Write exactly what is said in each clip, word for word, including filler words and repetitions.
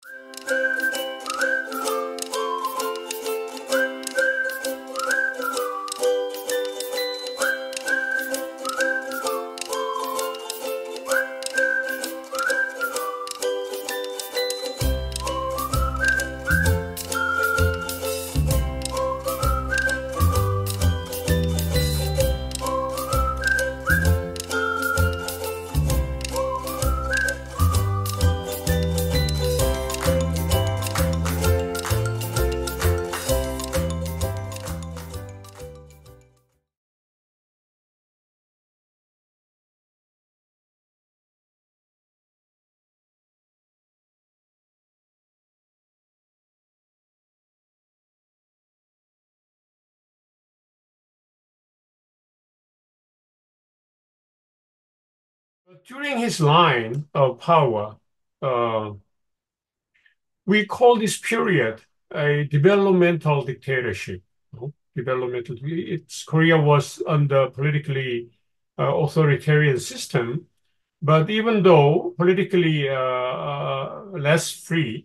During his line of power, uh, we call this period a developmental dictatorship. No? Developmental. It's Korea was under politically uh, authoritarian system, but even though politically uh, uh, less free,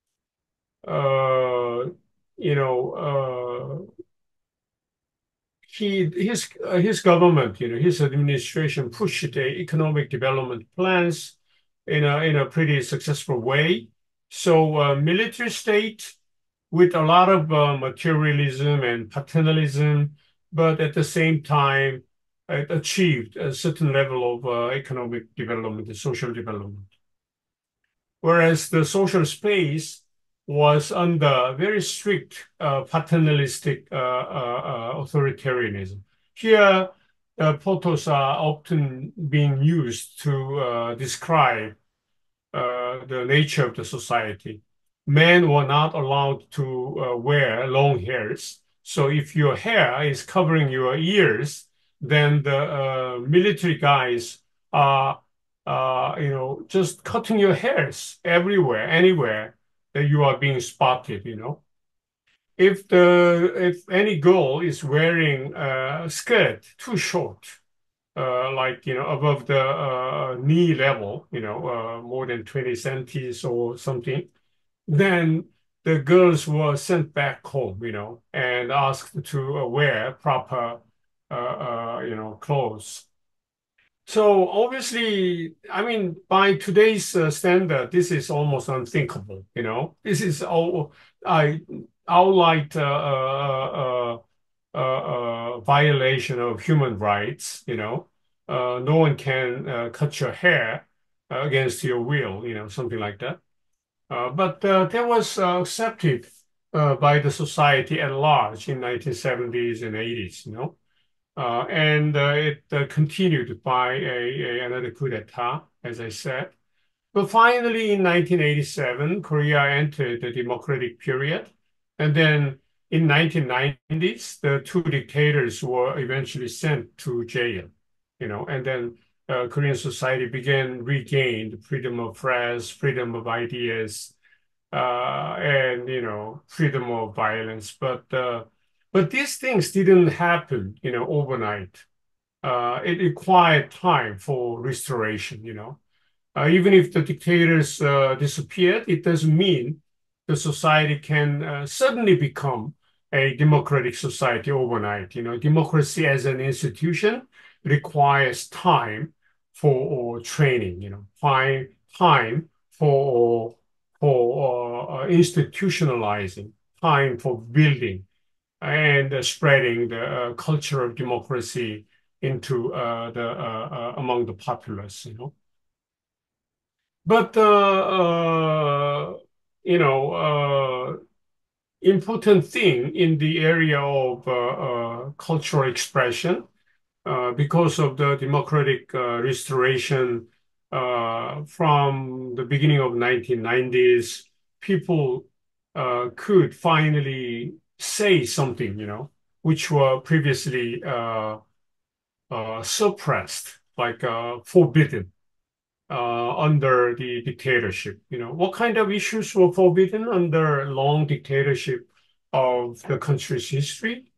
uh, you know, uh, he his uh, his government, you know, his administration pushed the economic development plans in a in a pretty successful way. So, uh, military state with a lot of uh, materialism and paternalism, but at the same time, it achieved a certain level of uh, economic development, social development. Whereas the social space was under very strict uh, paternalistic uh, uh, uh, authoritarianism. Here, uh, photos are often being used to uh, describe uh, the nature of the society. Men were not allowed to uh, wear long hairs. So if your hair is covering your ears, then the uh, military guys are, uh, you know, just cutting your hairs everywhere, anywhere that you are being spotted, you know. If the if any girl is wearing a skirt too short, uh, like, you know, above the uh, knee level, you know, uh, more than twenty centimeters or something, then the girls were sent back home, you know, and asked to uh, wear proper, uh, uh, you know, clothes. So obviously, I mean, by today's uh, standard, this is almost unthinkable, you know. This is all I outright uh, uh, uh, uh, uh, violation of human rights, you know. Uh, no one can uh, cut your hair uh, against your will, you know, something like that. Uh, but uh, that was uh, accepted uh, by the society at large in nineteen seventies and eighties, you know. Uh, and uh, it uh, continued by a, a, another coup d'etat, as I said. But finally, in nineteen eighty-seven, Korea entered the democratic period. And then in nineteen nineties, the two dictators were eventually sent to jail, you know, and then uh, Korean society began regain the freedom of press, freedom of ideas, uh, and, you know, freedom of violence. But uh, but these things didn't happen, you know, overnight. Uh, it required time for restoration, you know. Uh, even if the dictators uh, disappeared, it doesn't mean the society can uh, suddenly become a democratic society overnight. You know, democracy as an institution requires time for training. You know, time time for for uh, institutionalizing, time for building and uh, spreading the uh, culture of democracy into uh, the uh, uh, among the populace. You know. But uh, uh, you know, uh, important thing in the area of uh, uh, cultural expression, uh, because of the democratic uh, restoration uh, from the beginning of nineteen nineties, people uh, could finally say something, you know, which were previously uh, uh, suppressed, like uh, forbidden uh, under the dictatorship. You know, what kind of issues were forbidden under long dictatorship of the country's history?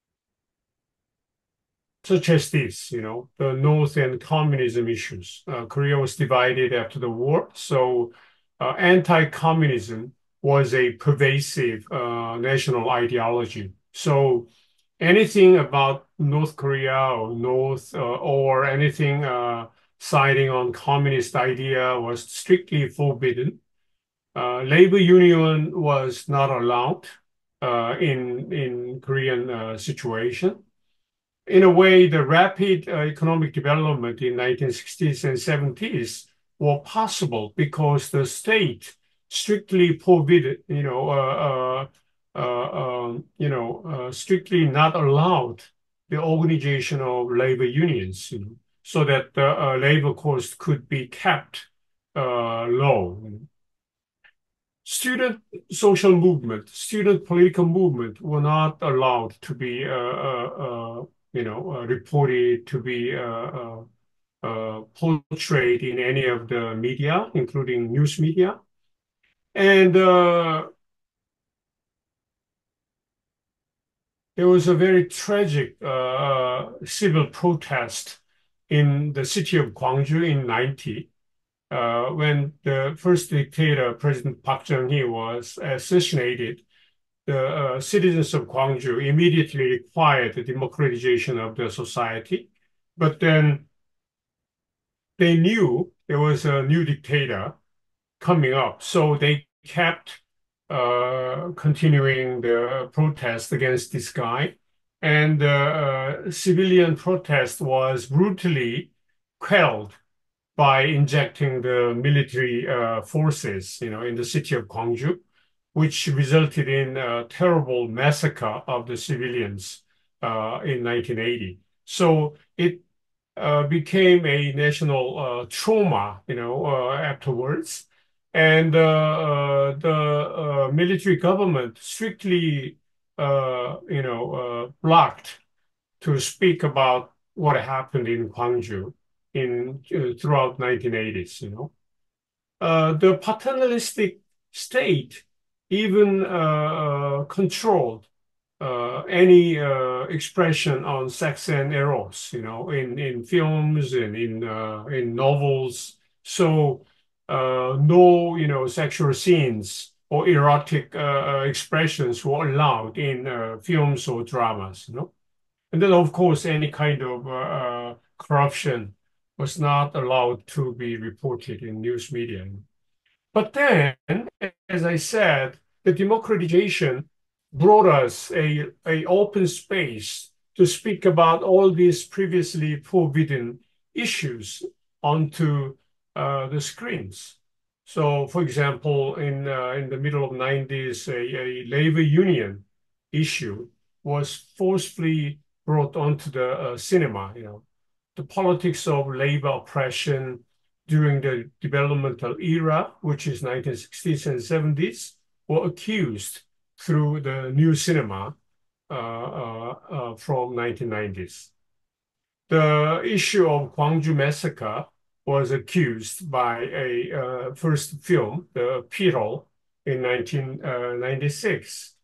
Such as this, you know, the North and communism issues. Uh, Korea was divided after the war, so uh, anti-communism was a pervasive uh, national ideology. So anything about North Korea or North uh, or anything uh, siding on communist idea was strictly forbidden. Uh, labor union was not allowed uh, in in Korean uh, situation. In a way, the rapid uh, economic development in nineteen sixties and seventies were possible because the state strictly forbid, you know, uh, uh, uh, um, you know, uh, strictly not allowed the organization of labor unions, you know, so that the uh, labor cost could be kept uh, low. Student social movement, student political movement were not allowed to be, uh, uh, uh, you know, uh, reported to be uh, uh, uh, portrayed in any of the media, including news media. And uh, there was a very tragic uh, uh, civil protest in the city of Gwangju in ninety, uh, when the first dictator, President Park Chung-hee, was assassinated. The uh, citizens of Gwangju immediately required the democratization of the society. But then they knew there was a new dictator coming up. So they kept uh, continuing the protest against this guy. And the uh, civilian protest was brutally quelled by injecting the military uh, forces, you know, in the city of Gwangju, which resulted in a terrible massacre of the civilians uh, in nineteen eighty. So it uh, became a national uh, trauma, you know, uh, afterwards. And uh, uh, the uh, military government strictly, uh, you know, uh, blocked to speak about what happened in Gwangju in uh, throughout nineteen eighties, you know. Uh, the paternalistic state even uh, uh, controlled uh, any uh, expression on sex and eros, you know, in, in films and in uh, in novels. So uh, no, you know, sexual scenes or erotic uh, uh, expressions were allowed in uh, films or dramas, you know. And then, of course, any kind of uh, uh, corruption was not allowed to be reported in news media. But then, as I said, the democratization brought us a, a open space to speak about all these previously forbidden issues onto uh, the screens. So, for example, in uh, in the middle of nineties, a, a labor union issue was forcefully brought onto the uh, cinema. You know, the politics of labor oppression during the developmental era, which is nineteen sixties and seventies, were accused through the new cinema uh, uh, uh, from nineteen nineties. The issue of Gwangju massacre was accused by a uh, first film, the Pirol, in nineteen ninety-six.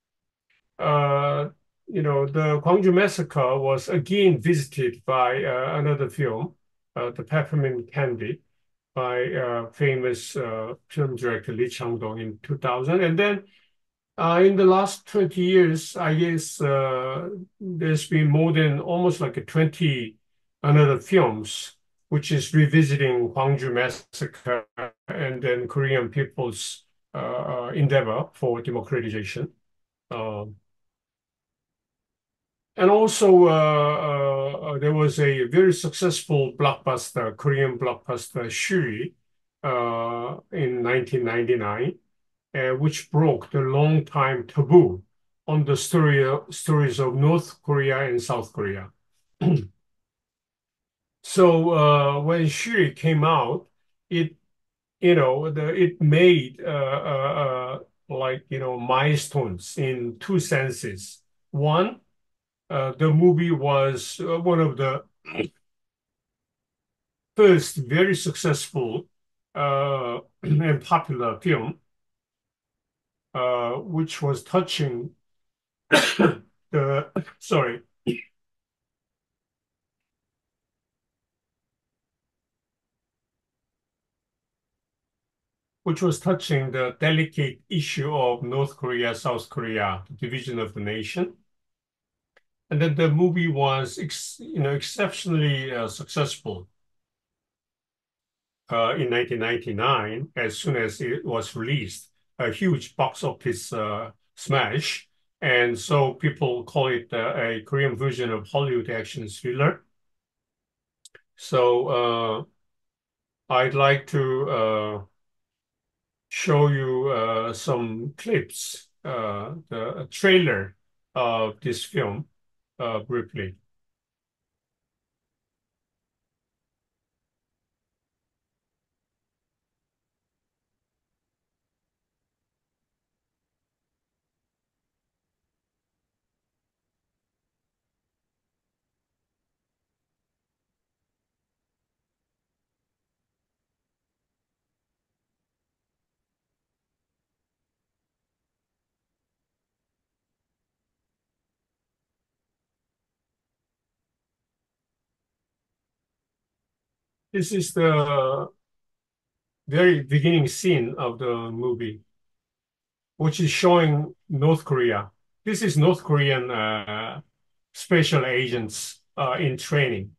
Uh, you know, the Gwangju massacre was again visited by uh, another film, uh, The Peppermint Candy, by uh, famous uh, film director Lee Chang-dong in two thousand. And then uh, in the last twenty years, I guess uh, there's been more than almost like a twenty another films, which is revisiting Gwangju massacre and then Korean people's uh, uh, endeavor for democratization. Um, and also, uh, uh, uh, there was a very successful blockbuster, Korean blockbuster, Shuri, uh, in nineteen ninety-nine, uh, which broke the long time taboo on the story, stories of North Korea and South Korea. So uh, when Shuri came out, it you know the it made uh, uh, uh, like you know milestones in two senses. One, uh, the movie was uh, one of the first very successful uh, and popular film, uh, which was touching the sorry, which was touching the delicate issue of North Korea, South Korea, the division of the nation. And then the movie was, ex, you know, exceptionally uh, successful uh, in nineteen ninety-nine as soon as it was released. A huge box office uh, smash. And so people call it uh, a Korean version of Hollywood action thriller. So uh, I'd like to uh, show you uh, some clips, uh, the trailer of this film uh, briefly. This is the very beginning scene of the movie, which is showing North Korea. This is North Korean uh, special agents uh, in training.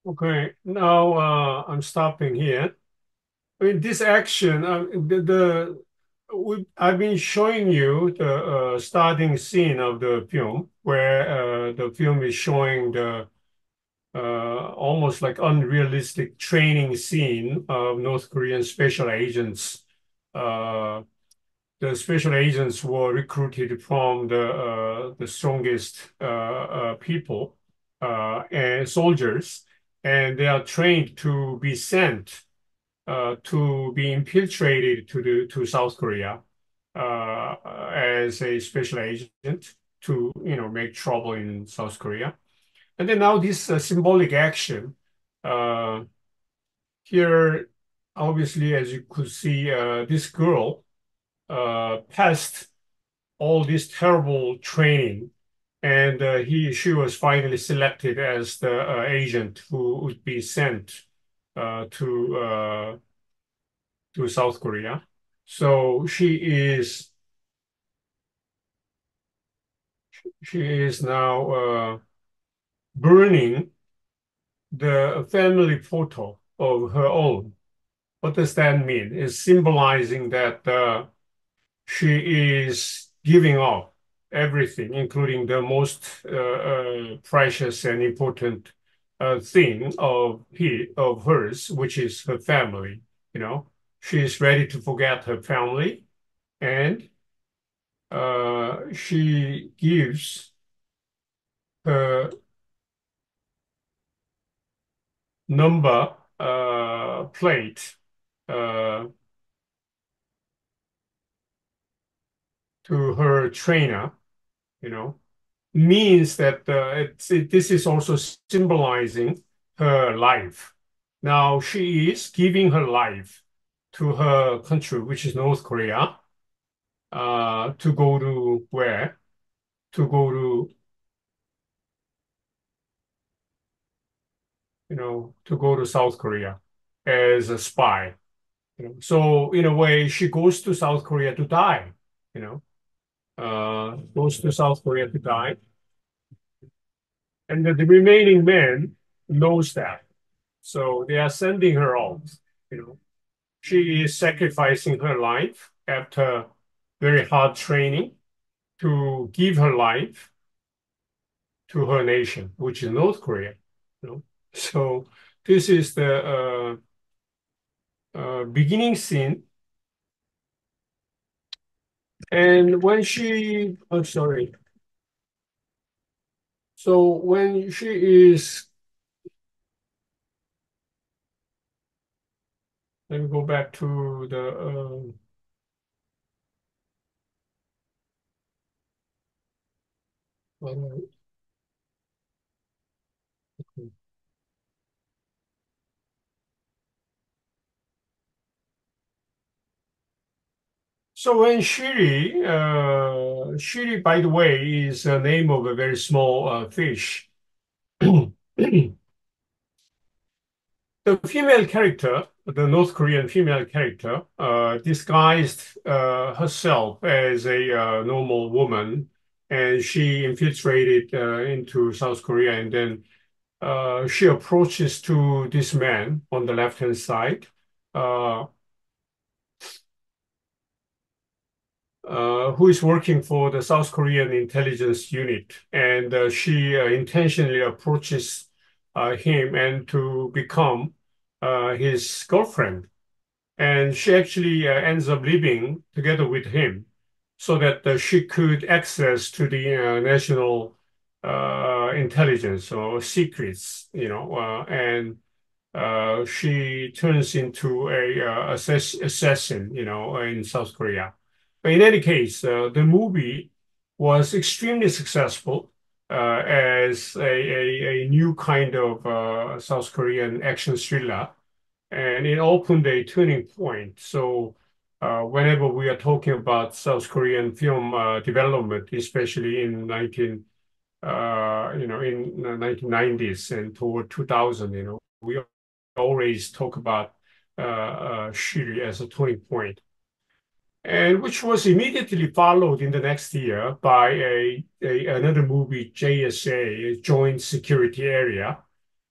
Okay, now uh, I'm stopping here. I mean, this action, uh, the, the we, I've been showing you the uh, starting scene of the film, where uh, the film is showing the uh, almost like unrealistic training scene of North Korean special agents. Uh, the special agents were recruited from the uh, the strongest uh, uh, people uh, and soldiers, and they are trained to be sent uh, to be infiltrated to the to South Korea uh, as a special agent to you know make trouble in South Korea. And then now this uh, symbolic action uh, here, obviously, as you could see, uh, this girl uh, passed all this terrible training, and uh, he she was finally selected as the uh, agent who would be sent uh, to uh, to South Korea. So she is she is now uh, burning the family photo of her own. What does that mean? It's symbolizing that uh, she is giving up everything, including the most uh, uh, precious and important uh, thing of he of hers, which is her family. You know, she is ready to forget her family, and uh, she gives her number uh, plate uh, to her trainer. You know, means that uh, it's, it, this is also symbolizing her life. Now she is giving her life to her country, which is North Korea, uh, to go to where? To go to, you know, to go to South Korea as a spy. You know? So in a way, she goes to South Korea to die, you know, uh, goes to South Korea to die. And the, the remaining men knows that. So they are sending her off, you know. She is sacrificing her life after very hard training to give her life to her nation, which is North Korea. You know? So this is the uh, uh, beginning scene. And when she, I'm sorry. So when she is, let me go back to the, uh, so when Shiri, uh, Shiri, by the way, is the name of a very small uh, fish. The female character, the North Korean female character, uh, disguised uh, herself as a uh, normal woman, and she infiltrated uh, into South Korea, and then uh, she approaches to this man on the left-hand side, uh, uh, who is working for the South Korean intelligence unit, and uh, she uh, intentionally approaches uh, him and to become uh, his girlfriend. And she actually uh, ends up living together with him so that uh, she could access to the uh, national uh, intelligence or secrets, you know, uh, and uh, she turns into a uh, assass assassin, you know, in South Korea. But in any case, uh, the movie was extremely successful uh, as a, a, a new kind of uh, South Korean action thriller, and it opened a turning point. So uh, whenever we are talking about South Korean film uh, development, especially in nineteen, uh, you know, in the nineteen nineties and toward two thousand, you know, we always talk about uh, uh, Shiri as a turning point, and which was immediately followed in the next year by a, a another movie, J S A, Joint Security Area,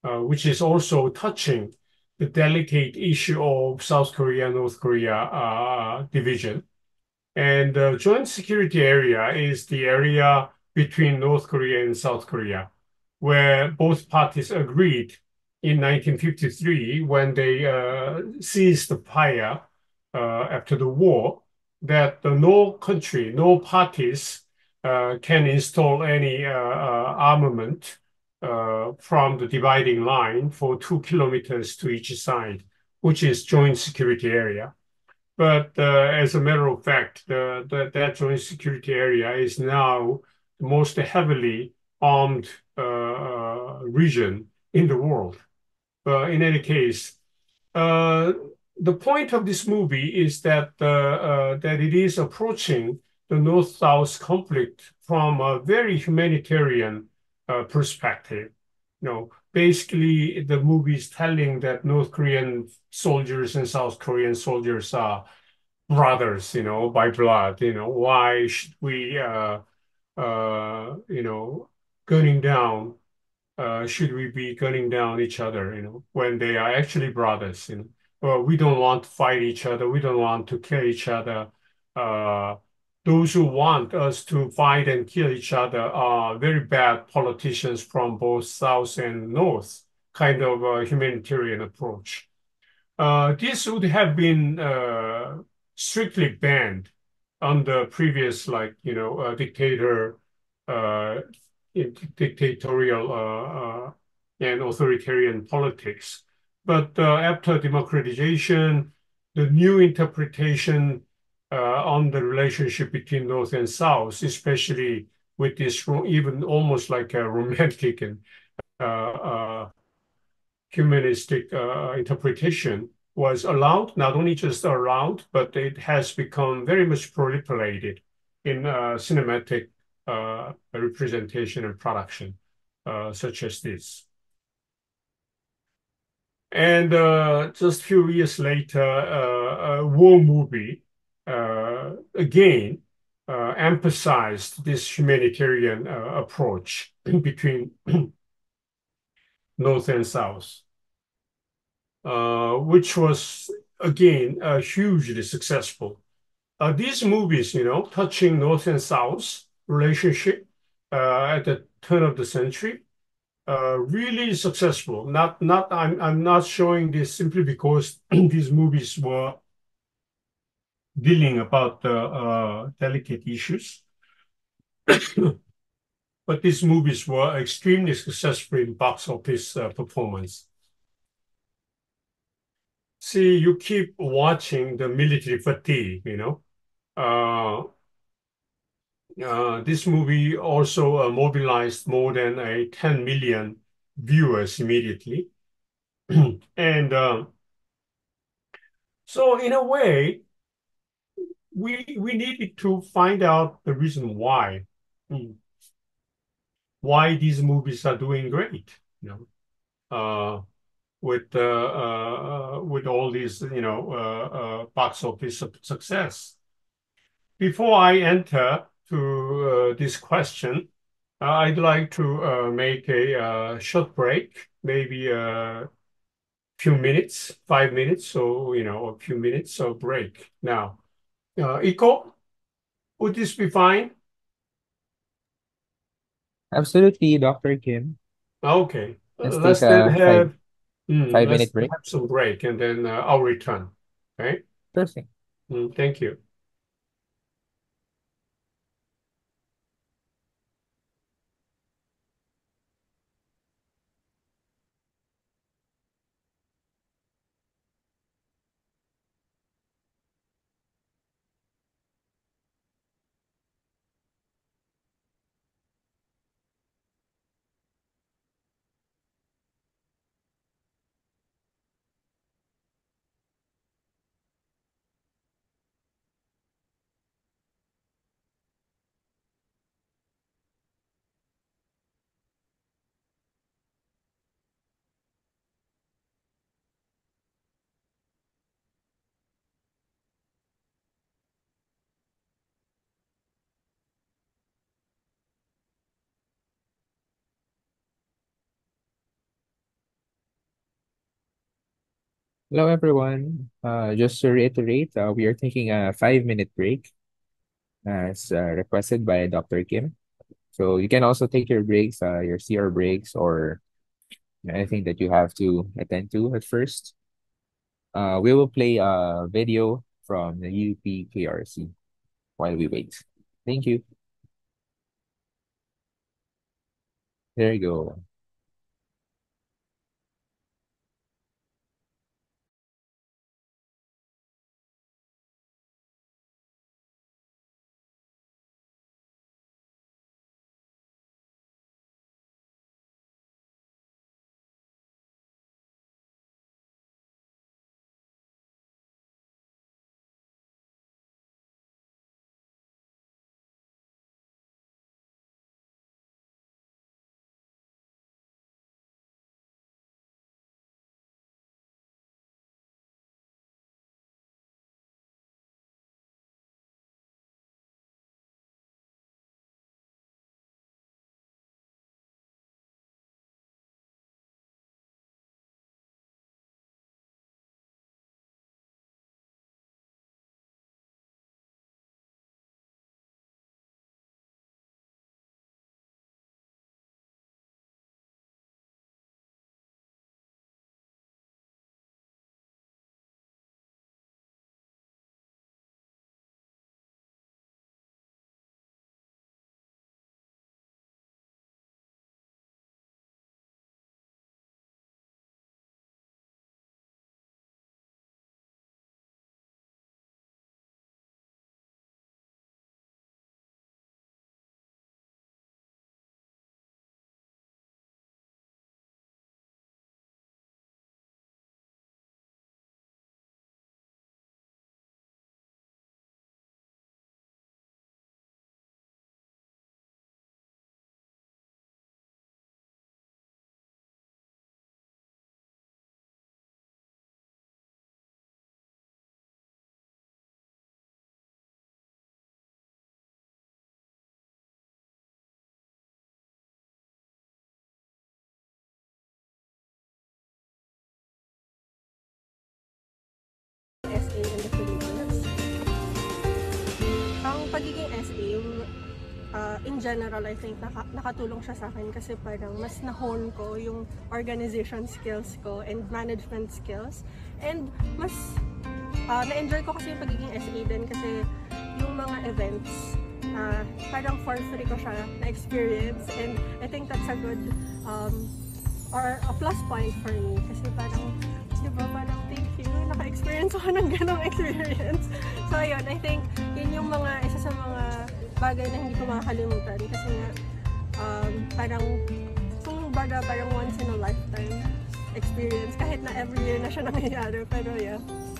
uh, which is also touching the delicate issue of South Korea, North Korea uh, division. And the joint security area is the area between North Korea and South Korea, where both parties agreed in nineteen fifty-three when they uh, ceased the fire uh, after the war that the no country, no parties uh, can install any uh, uh, armament uh, from the dividing line for two kilometers to each side, which is joint security area. But uh, as a matter of fact, the, the, that joint security area is now the most heavily armed uh, uh, region in the world. Uh, in any case, uh, the point of this movie is that uh, uh, that it is approaching the North-South conflict from a very humanitarian uh, perspective. You know, basically, the movie is telling that North Korean soldiers and South Korean soldiers are brothers, you know, by blood. You know, why should we, uh, uh, you know, gunning down uh, should we be gunning down each other, you know, when they are actually brothers, you know? Well, we don't want to fight each other. We don't want to kill each other. Uh, those who want us to fight and kill each other are very bad politicians from both South and North, kind of a humanitarian approach. Uh, this would have been uh, strictly banned under previous, like, you know, uh, dictator, uh, dictatorial uh, uh, and authoritarian politics. But uh, after democratization, the new interpretation uh, on the relationship between North and South, especially with this even almost like a romantic and uh, uh, humanistic uh, interpretation was allowed, not only just allowed, but it has become very much proliferated in uh, cinematic uh, representation and production, uh, such as this. And uh, just a few years later, uh, a war movie uh, again uh, emphasized this humanitarian uh, approach between North and South. Uh, which was again uh, hugely successful. Uh, these movies, you know, touching North and South relationship uh, at the turn of the century, uh, really successful. Not, not. I'm, I'm not showing this simply because these movies were dealing about the uh, delicate issues, but these movies were extremely successful in box office uh, performance. See, you keep watching the military fatigue, you know. Uh, uh, this movie also uh, mobilized more than a ten million viewers immediately. And uh, so in a way, we we needed to find out the reason why, hmm, why these movies are doing great, you know, uh, with uh, uh, with all these, you know, uh, uh, box office success. Before I enter to uh, this question, uh, I'd like to uh, make a uh, short break, maybe a few minutes, five minutes, so you know, a few minutes of break. Now, uh, Iko, would this be fine? Absolutely, doctor Kim. Okay, uh, Let's take let's then a five have mm, five let's minute break. have some break, and then uh, I'll return. Okay, Sure thing. mm, thank you. Hello, everyone. Uh, just to reiterate, uh, we are taking a five-minute break as uh, requested by Doctor Kim. So you can also take your breaks, uh, your C R breaks, or anything that you have to attend to at first. Uh, we will play a video from the U P K R C while we wait. Thank you. There you go. S A in the Philippines. Ang pagiging S A, uh, in general, I think naka, nakatulong siya sa akin kasi parang mas na-hone ko yung organization skills ko and management skills. And mas uh, na-enjoy ko kasi yung pagiging S A din kasi yung mga events, uh, parang for free ko siya na-experience, and I think that's a good um, or a plus point for me kasi parang, di ba, parang thank you, naka-experience ako ng ganong experience. So ayun, I think yun yung mga, isa sa mga bagay na hindi ko makakalimutan kasi nga um, parang kung baga parang once in a lifetime experience kahit na every year na siya nangyayari, pero yeah.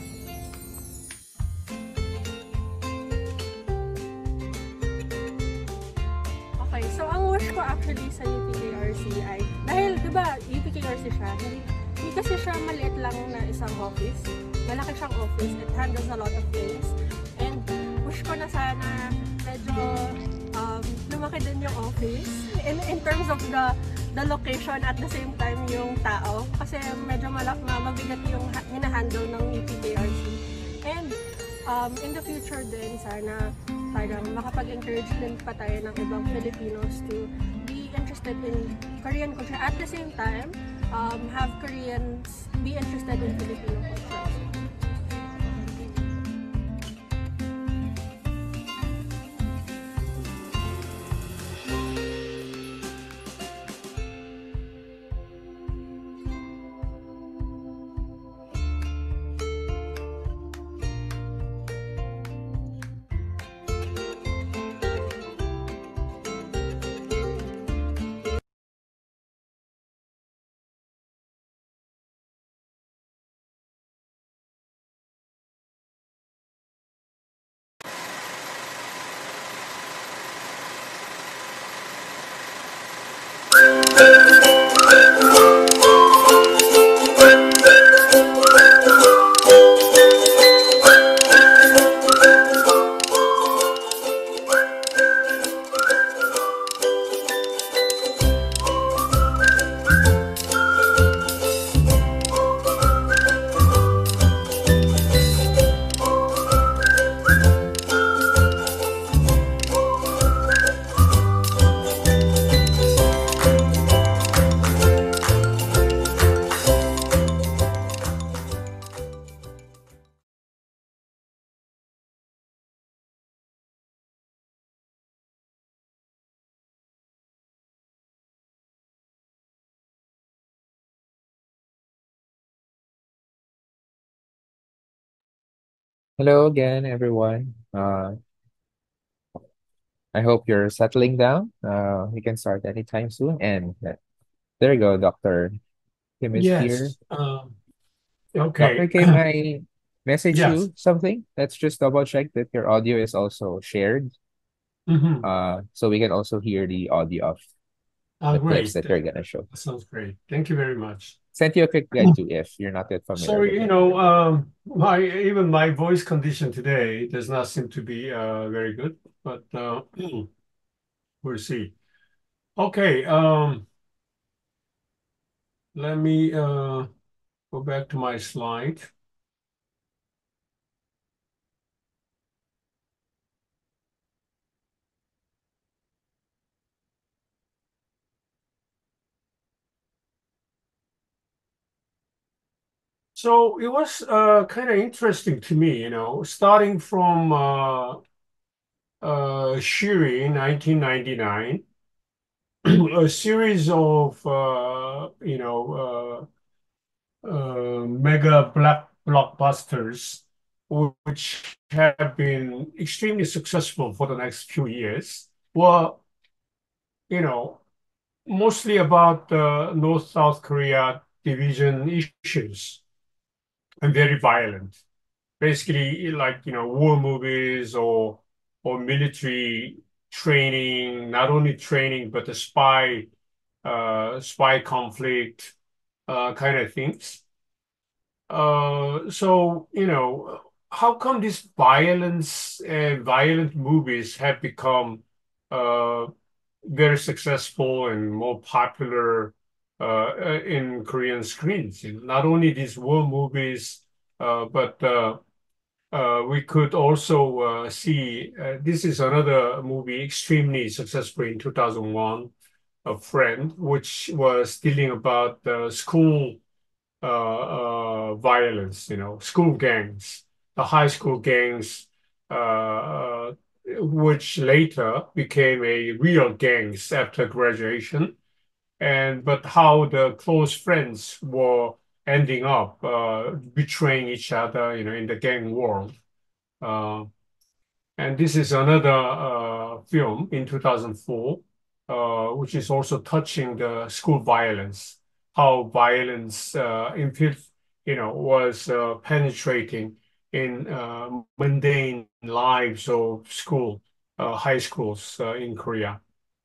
Okay, so ang wish ko actually sa U P K R C ay, dahil diba U P K R C siya, hindi, hindi kasi siya maliit lang na isang office, malaki siyang office, it handles a lot of things, and wish ko na sana medyo um, lumaki din yung office in, in terms of the the location, at the same time yung tao, kasi medyo malak na mabigat yung hinahandle ng U P K R C. And um, in the future din sana parang makapag-encourage din pa tayo ng ibang Filipinos to be interested in Korean culture, at the same time um, have Koreans be interested in Filipino culture. Hello again, everyone. Uh, I hope you're settling down. Uh, we can start anytime soon. And uh, there you go, Doctor Kim is here. Yes. Um, Doctor okay. Kim, I message Yes. you something. Let's just double check that your audio is also shared. Hmm. Uh, so we can also hear the audio of Oh, the clips great. that you're gonna show. That sounds great. Thank you very much. Sent you a quick guide too if you're not yet familiar Sorry, with you it. know, um, my even my voice condition today does not seem to be uh, very good, but uh, we'll see. Okay, um, let me uh, go back to my slide. So it was uh, kind of interesting to me, you know, starting from uh, uh, Shiri in nineteen ninety-nine, a series of, uh, you know, uh, uh, mega black blockbusters, which have been extremely successful for the next few years, were, you know, mostly about uh, North-South Korea division issues and very violent. Basically, like, you know, war movies or or military training, not only training, but the spy uh, spy conflict uh, kind of things. Uh, so, you know, how come these violence and violent movies have become uh, very successful and more popular uh, uh, in Korean screens? Not only these war movies, uh, but uh, uh, we could also uh, see uh, this is another movie extremely successful in two thousand one, A Friend, which was dealing about uh, school uh, uh, violence, you know, school gangs, the high school gangs, uh, uh, which later became a real gangs after graduation, and but how the close friends were ending up uh, betraying each other, you know, in the gang world. Uh, and this is another uh, film in two thousand four, uh, which is also touching the school violence, how violence, uh, infi- you know, was uh, penetrating in uh, mundane lives of school, uh, high schools uh, in Korea.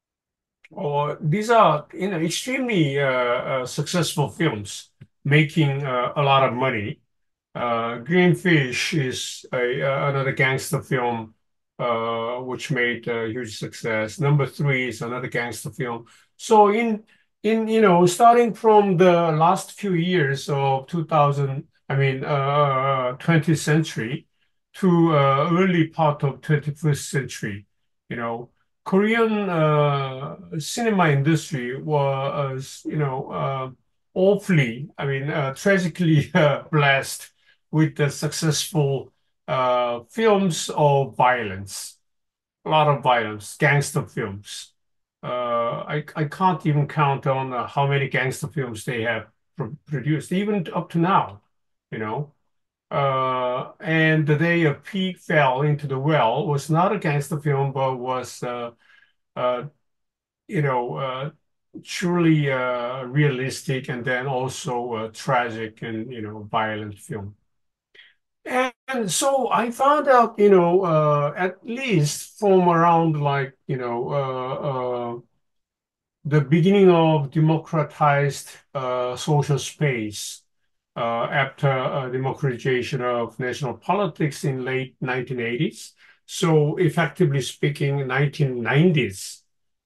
Or these are, you know, extremely uh, uh, successful films, making uh, a lot of money. Uh, Greenfish is a, uh, another gangster film uh, which made a huge success. Number Three is another gangster film. So in in you know starting from the last few years of two thousand, I mean uh, twentieth century to uh, early part of twenty-first century, you know, Korean uh, cinema industry was you know uh, awfully, I mean uh, tragically uh, blessed with the successful uh, films of violence, a lot of violence, gangster films. Uh, I, I can't even count on uh, how many gangster films they have pr produced, even up to now, you know. Uh, and the day a pig fell into the well was not a gangster film, but was, uh, uh, you know, uh, truly uh, realistic and then also uh, tragic and, you know, violent film. And so I found out, you know, uh, at least from around like, you know, uh, uh, the beginning of democratized uh, social space uh, after uh, democratization of national politics in late nineteen eighties. So effectively speaking, nineteen nineties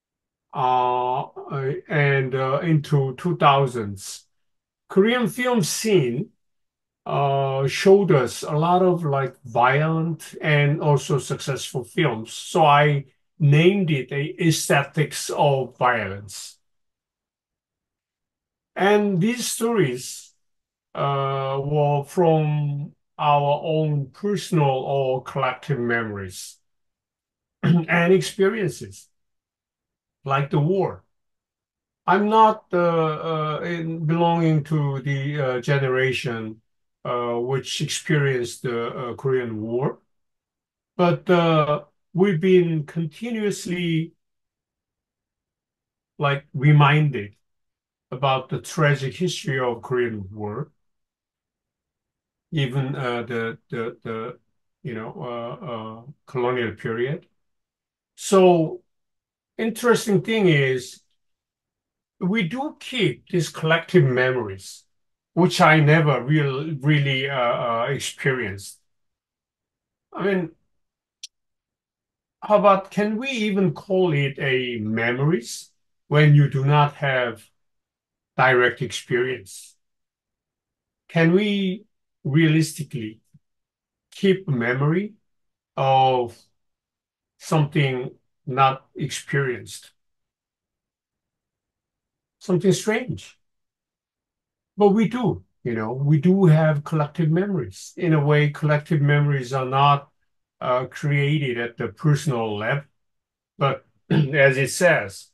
uh, uh, and uh, into two thousands, Korean film scene uh, showed us a lot of like violent and also successful films. So I named it a aesthetics of violence. And these stories uh, were from our own personal or collective memories and experiences, like the war. I'm not uh, uh, in belonging to the uh, generation uh, which experienced the uh, Korean War. But uh, we've been continuously like reminded about the tragic history of Korean War, even uh, the the the you know uh, uh, colonial period. So interesting thing is we do keep these collective memories, which I never real, really uh, uh, experienced. I mean, how about can we even call it a memories when you do not have direct experience? Can we realistically keep memory of something not experienced? Something strange. But we do, you know, we do have collective memories. In a way, collective memories are not uh, created at the personal level, but as it says,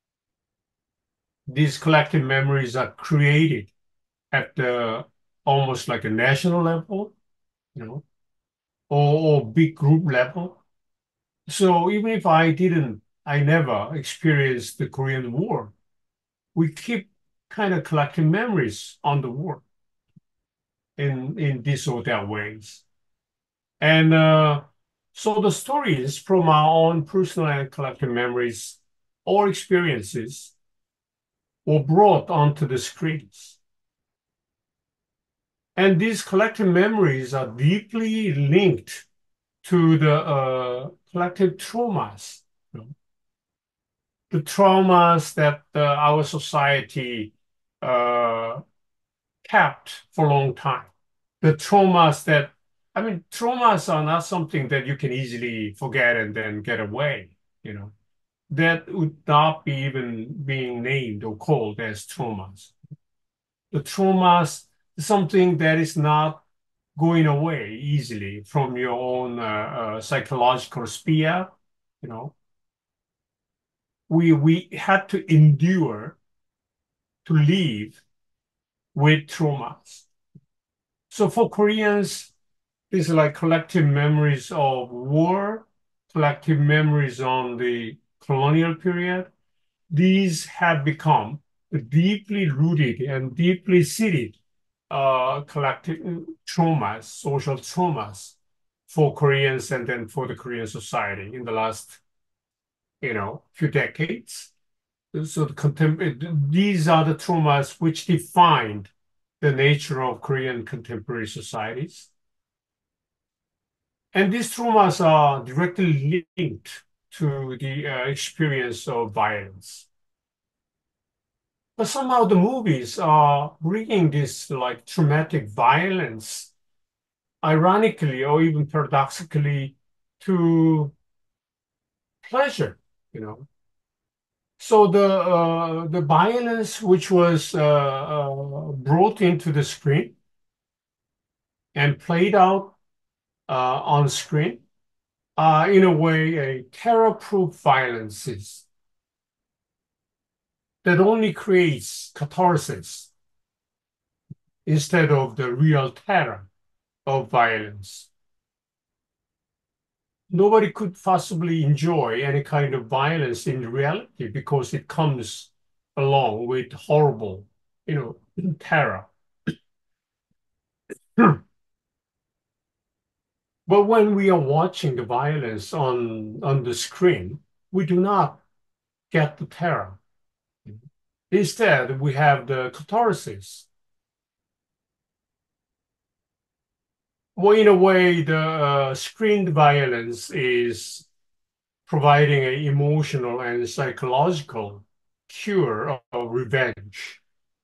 these collective memories are created at the almost like a national level, you know, or, or big group level. So even if I didn't, I never experienced the Korean War, we keep kind of collecting memories on the war in, in this or that ways. And uh, so the stories from our own personal and collective memories or experiences were brought onto the screens. And these collective memories are deeply linked to the uh, collective traumas, you know, the traumas that uh, our society uh, kept for a long time. The traumas that, I mean, traumas are not something that you can easily forget and then get away, you know. That would not be even being named or called as traumas. The traumas is something that is not going away easily from your own uh, uh, psychological sphere, you know. We, we had to endure to live with traumas. So for Koreans, these are like collective memories of war, collective memories on the colonial period. These have become deeply rooted and deeply seated uh, collective traumas, social traumas for Koreans and then for the Korean society in the last, you know, few decades. So the contem- these are the traumas which defined the nature of Korean contemporary societies. And these traumas are directly linked to the uh, experience of violence. But somehow the movies are bringing this like traumatic violence, ironically or even paradoxically, to pleasure, you know. So the uh, the violence which was uh, uh, brought into the screen and played out uh, on screen are in a way a terror-proof violences that only creates catharsis instead of the real terror of violence. Nobody could possibly enjoy any kind of violence in reality because it comes along with horrible, you know, terror. But when we are watching the violence on, on the screen, we do not get the terror. Instead, we have the catharsis. Well, in a way, the uh, screened violence is providing an emotional and psychological cure of, of revenge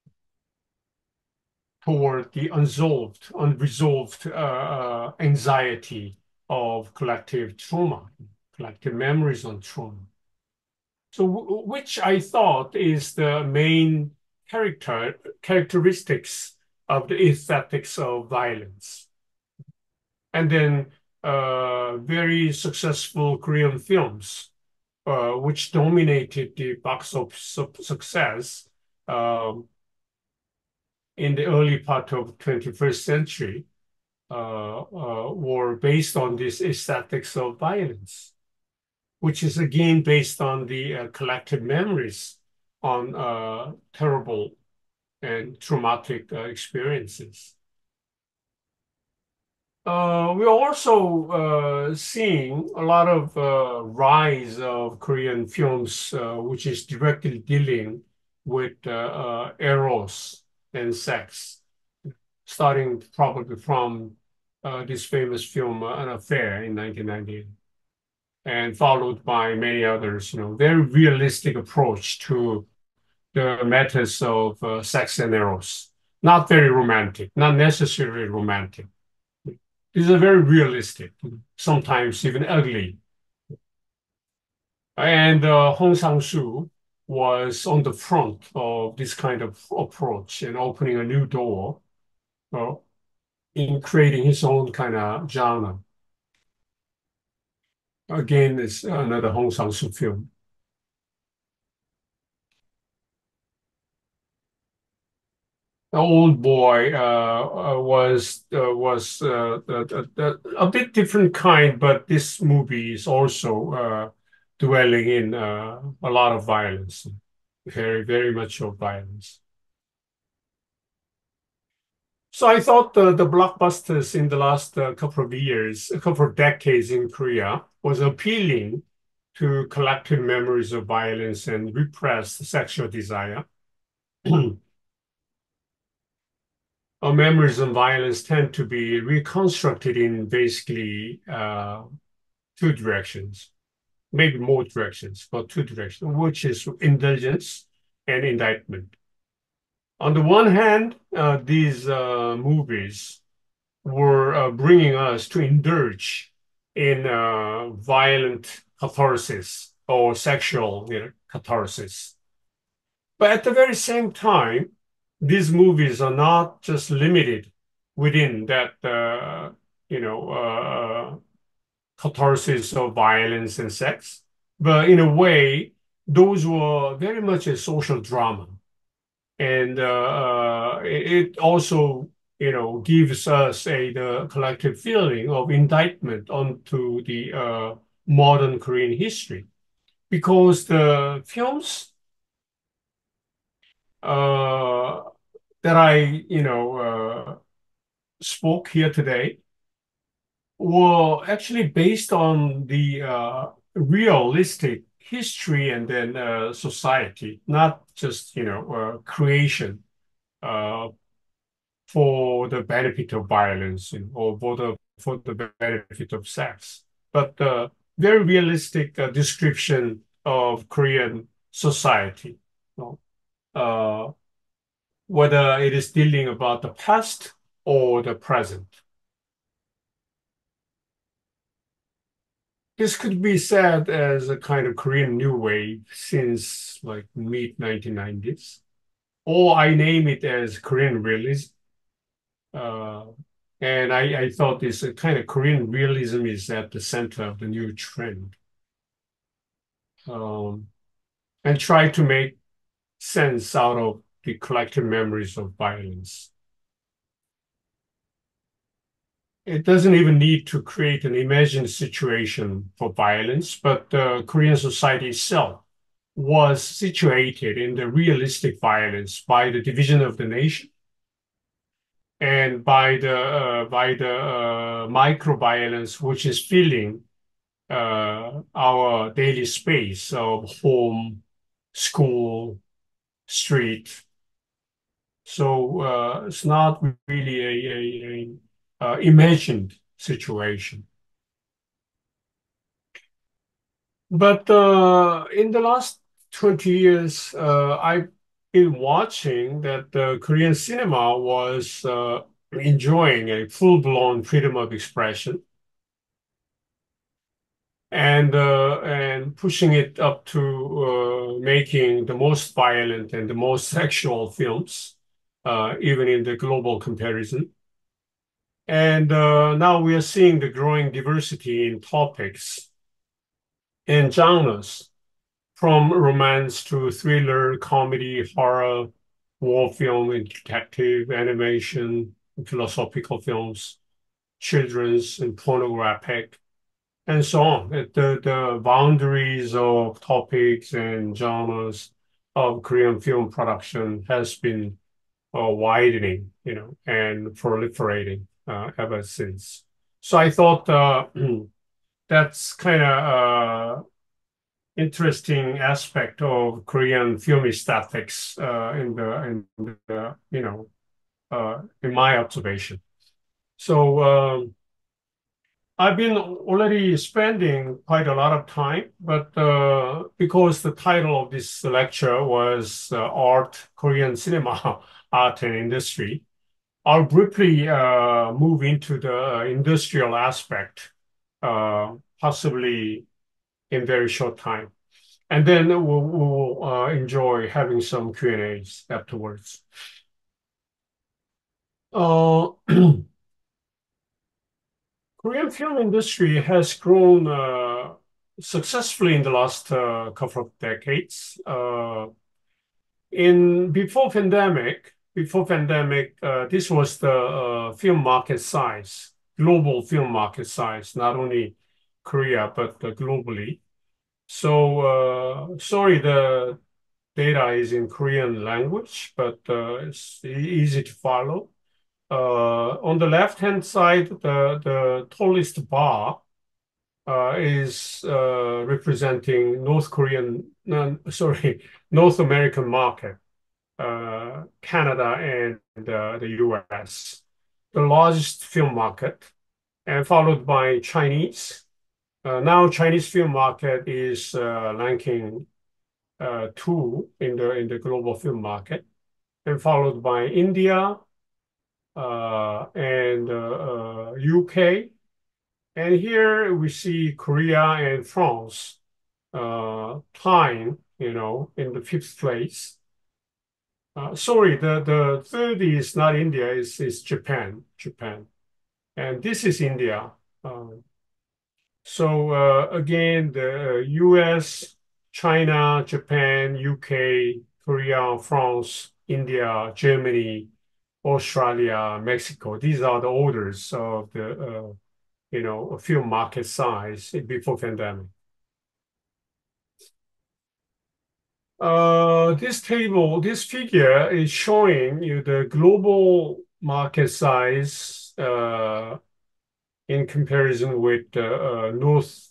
toward the unsolved, unresolved uh, uh, anxiety of collective trauma, collective memories on trauma. So, w- which I thought is the main character characteristics of the aesthetics of violence. And then uh, very successful Korean films, uh, which dominated the box of su- success, um, in the early part of twenty-first century uh, uh, were based on this aesthetics of violence, which is again based on the uh, collective memories on uh, terrible and traumatic uh, experiences. Uh, we're also uh, seeing a lot of uh, rise of Korean films, uh, which is directly dealing with uh, uh, eros and sex, starting probably from uh, this famous film, uh, An Affair in nineteen ninety-eight, and followed by many others, you know, very realistic approach to the matters of uh, sex and eros. Not very romantic, not necessarily romantic. These are very realistic, sometimes even ugly. And uh, Hong Sang-soo was on the front of this kind of approach and opening a new door uh, in creating his own kind of genre. Again, it's another Hong Sang-soo film. The Old Boy uh, uh, was uh, was uh, a, a, a bit different kind, but this movie is also uh, dwelling in uh, a lot of violence, very very much of violence. So I thought the, the blockbusters in the last uh, couple of years, a couple of decades in Korea, was appealing to collective memories of violence and repressed sexual desire. Our memories of violence tend to be reconstructed in basically uh, two directions, maybe more directions, but two directions, which is indulgence and indictment. On the one hand, uh, these uh, movies were uh, bringing us to indulge in uh, violent catharsis or sexual, you know, catharsis. But at the very same time, these movies are not just limited within that, uh, you know, uh, catharsis of violence and sex, but in a way, those were very much a social drama. And uh, uh, it also, you know, gives us a the collective feeling of indictment onto the uh, modern Korean history, because the films uh, that I, you know, uh, spoke here today were actually based on the uh, realistic history and then uh, society, not just, you know, uh, creation uh, for the benefit of violence, you know, or for the for the benefit of sex, but uh, very realistic uh, description of Korean society. You know, uh, whether it is dealing about the past or the present. This could be said as a kind of Korean new wave since like mid nineteen nineties, or I name it as Korean realism. Uh, and I, I thought this uh, kind of Korean realism is at the center of the new trend, um, and try to make sense out of the collective memories of violence. It doesn't even need to create an imagined situation for violence, but uh, Korean society itself was situated in the realistic violence by the division of the nation and by the uh, by the uh, micro violence which is filling uh, our daily space of home, school, street. So uh, it's not really a, a, a uh, imagined situation. But uh, in the last twenty years, uh, I've been watching that uh, Korean cinema was uh, enjoying a full-blown freedom of expression and uh, and pushing it up to uh, making the most violent and the most sexual films, uh, even in the global comparison. And uh, now we are seeing the growing diversity in topics and genres, from romance to thriller, comedy, horror, war film, in detective, animation, philosophical films, children's and pornographic, and so on. The, the boundaries of topics and genres of Korean film production has been uh, widening, you know, and proliferating uh, ever since. So I thought uh, that's kind of uh, interesting aspect of Korean film aesthetics uh, in the in the you know uh, in my observation. So um, I've been already spending quite a lot of time, but uh, because the title of this lecture was uh, Art, Korean Cinema, Art and Industry, I'll briefly uh, move into the industrial aspect, uh, possibly in very short time. And then we'll, we'll uh, enjoy having some Q and A's afterwards. Uh, Korean film industry has grown uh, successfully in the last uh, couple of decades. Uh, in before pandemic, before pandemic, uh, this was the uh, film market size, global film market size, not only Korea but uh, globally. So uh, sorry, the data is in Korean language, but uh, it's e- easy to follow. Uh, on the left-hand side, the, the tallest bar uh, is uh, representing North Korean, no, sorry, North American market, uh, Canada and uh, the U S, the largest film market, and followed by Chinese. Uh, now Chinese film market is uh, ranking uh, two in the in the global film market, and followed by India uh, and uh, uh, U K. And here we see Korea and France uh, tying, you know, in the fifth place. Uh, sorry, the, the third is not India, it's, it's Japan, Japan. And this is India. Um, so uh, again, the U S, China, Japan, U K, Korea, France, India, Germany, Australia, Mexico. These are the orders of the uh, you know film market size before pandemic. Uh, this table, this figure is showing you the global market size uh, in comparison with uh, uh, North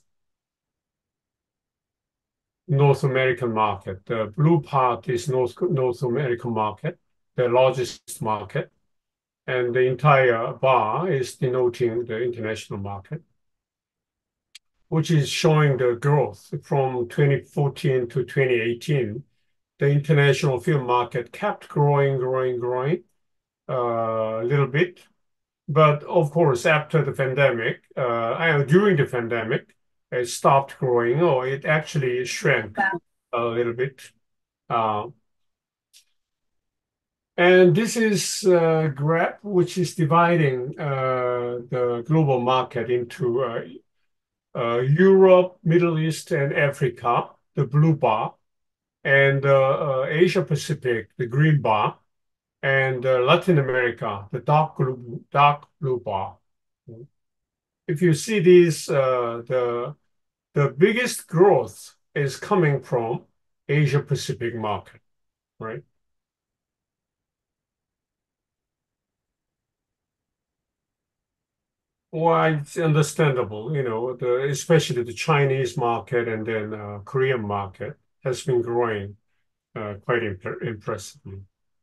North American market. The blue part is North North American market, the largest market, and the entire bar is denoting the international market, which is showing the growth from twenty fourteen to twenty eighteen. The international film market kept growing, growing, growing uh, a little bit. But of course, after the pandemic, uh, and during the pandemic, it stopped growing, or it actually shrank a little bit. Uh, and this is a graph which is dividing uh, the global market into uh, uh, Europe, Middle East, and Africa, the blue bar, and uh, uh, Asia Pacific, the green bar, and uh, Latin America, the dark blue, dark blue bar. If you see these, uh, the the biggest growth is coming from Asia Pacific market, right? Well, it's understandable, you know, the, especially the Chinese market and then uh, Korean market has been growing uh, quite imp impressively.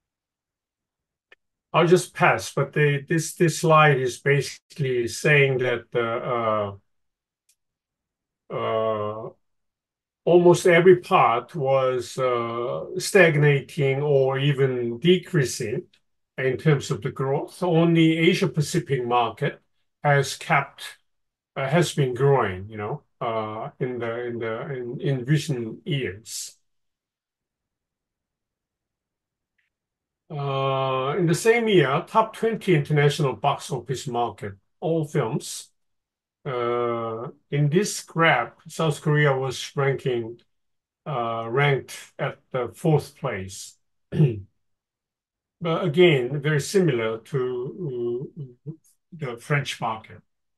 I'll just pass, but the, this this slide is basically saying that uh, uh, uh, almost every part was uh, stagnating or even decreasing in terms of the growth. Only Asia Pacific market has kept uh, has been growing, you know, uh, in the in the in, in recent years. Uh, in the same year, top twenty international box office market, all films. Uh, in this graph, South Korea was ranking uh, ranked at the fourth place. but again, very similar to uh, the French market.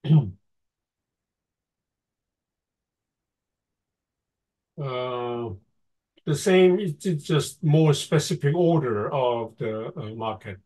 Uh, the same, it's just more specific order of the uh, market.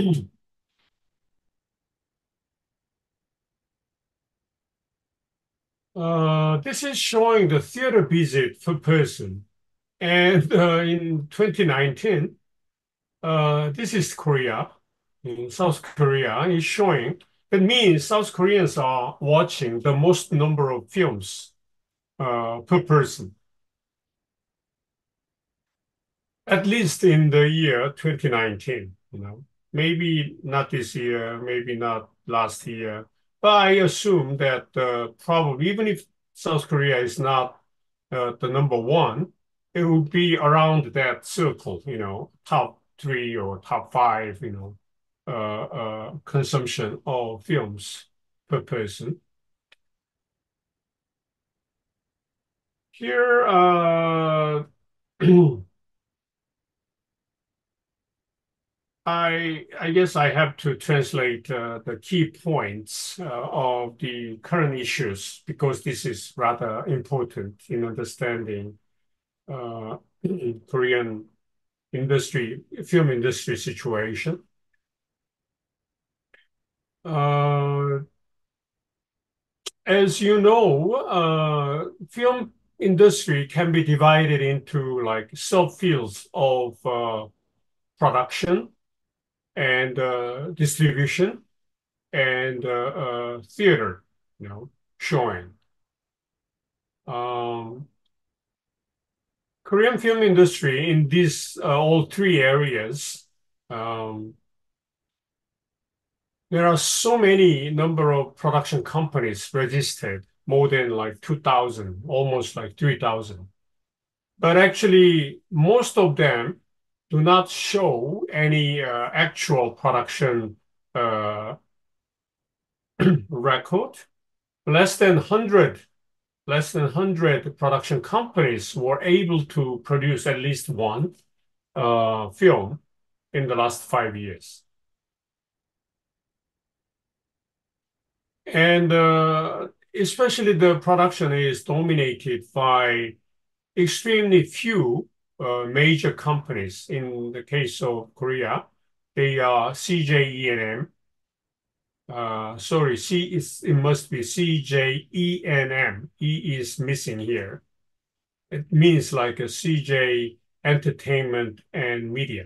Uh, this is showing the theater visit per person. And uh, in twenty nineteen, uh, this is Korea, in South Korea, is showing. That means South Koreans are watching the most number of films uh, per person, at least in the year twenty nineteen, you know. Maybe not this year, maybe not last year, but I assume that uh, probably even if South Korea is not uh, the number one, it will be around that circle, you know, top three or top five, you know, uh, uh, consumption of films per person. Here, uh, I I guess I have to translate uh, the key points uh, of the current issues because this is rather important in understanding uh, Korean industry, film industry situation. Uh, as you know, uh, film industry can be divided into like subfields of uh, production and uh, distribution and uh, uh, theater, you know, showing. Um, Korean film industry in these uh, all three areas, um, there are so many number of production companies registered, more than like two thousand, almost like three thousand. But actually, most of them do not show any uh, actual production uh, record. Less than one hundred less than one hundred production companies were able to produce at least one uh, film in the last five years. And uh, especially the production is dominated by extremely few uh, major companies. In the case of Korea, they are C J E and M. Uh, sorry, C is, it must be C J E and M. E is missing here. It means like a C J Entertainment and Media.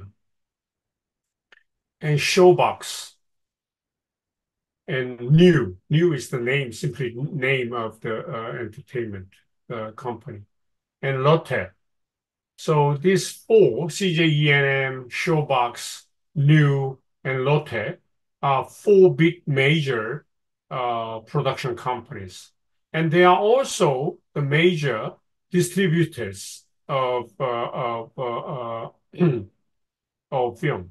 And Showbox and New. New is the name, simply name of the uh, entertainment uh, company. And Lotte. So these four, C J E and M, Showbox, New, and Lotte, are four big major uh, production companies. And they are also the major distributors of, uh, of, uh, uh, of film.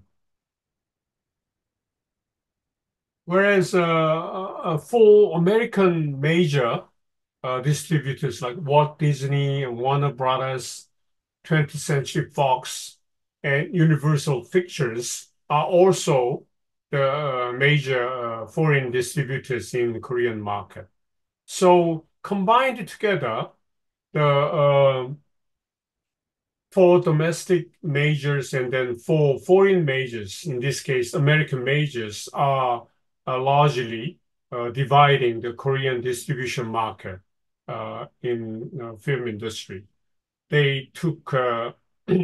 Whereas uh, uh, for American major uh, distributors like Walt Disney and Warner Brothers, twentieth Century Fox, and Universal Pictures are also the uh, major uh, foreign distributors in the Korean market. So combined together, the uh, four domestic majors and then four foreign majors, in this case, American majors, are, are largely uh, dividing the Korean distribution market uh, in uh, film industry. They took uh,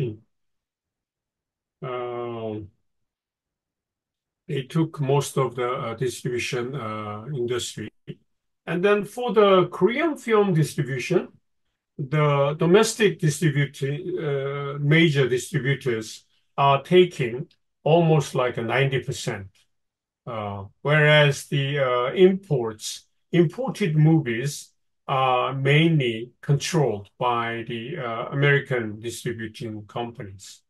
uh, they took most of the uh, distribution uh, industry. And then for the Korean film distribution, the domestic distributor, uh, major distributors are taking almost like a ninety percent, uh, whereas the uh, imports, imported movies are mainly controlled by the uh, American distributing companies.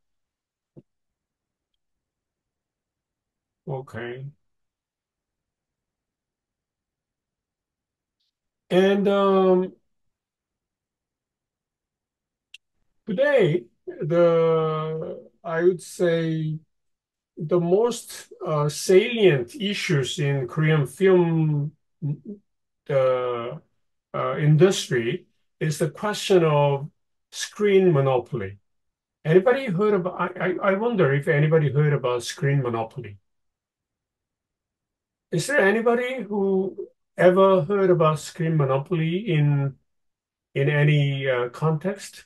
Okay. And um, today, the I would say the most uh, salient issues in Korean film the uh, industry is the question of screen monopoly. Anybody heard about? I, I I wonder if anybody heard about screen monopoly. Is there anybody who ever heard about screen monopoly in in any uh, context?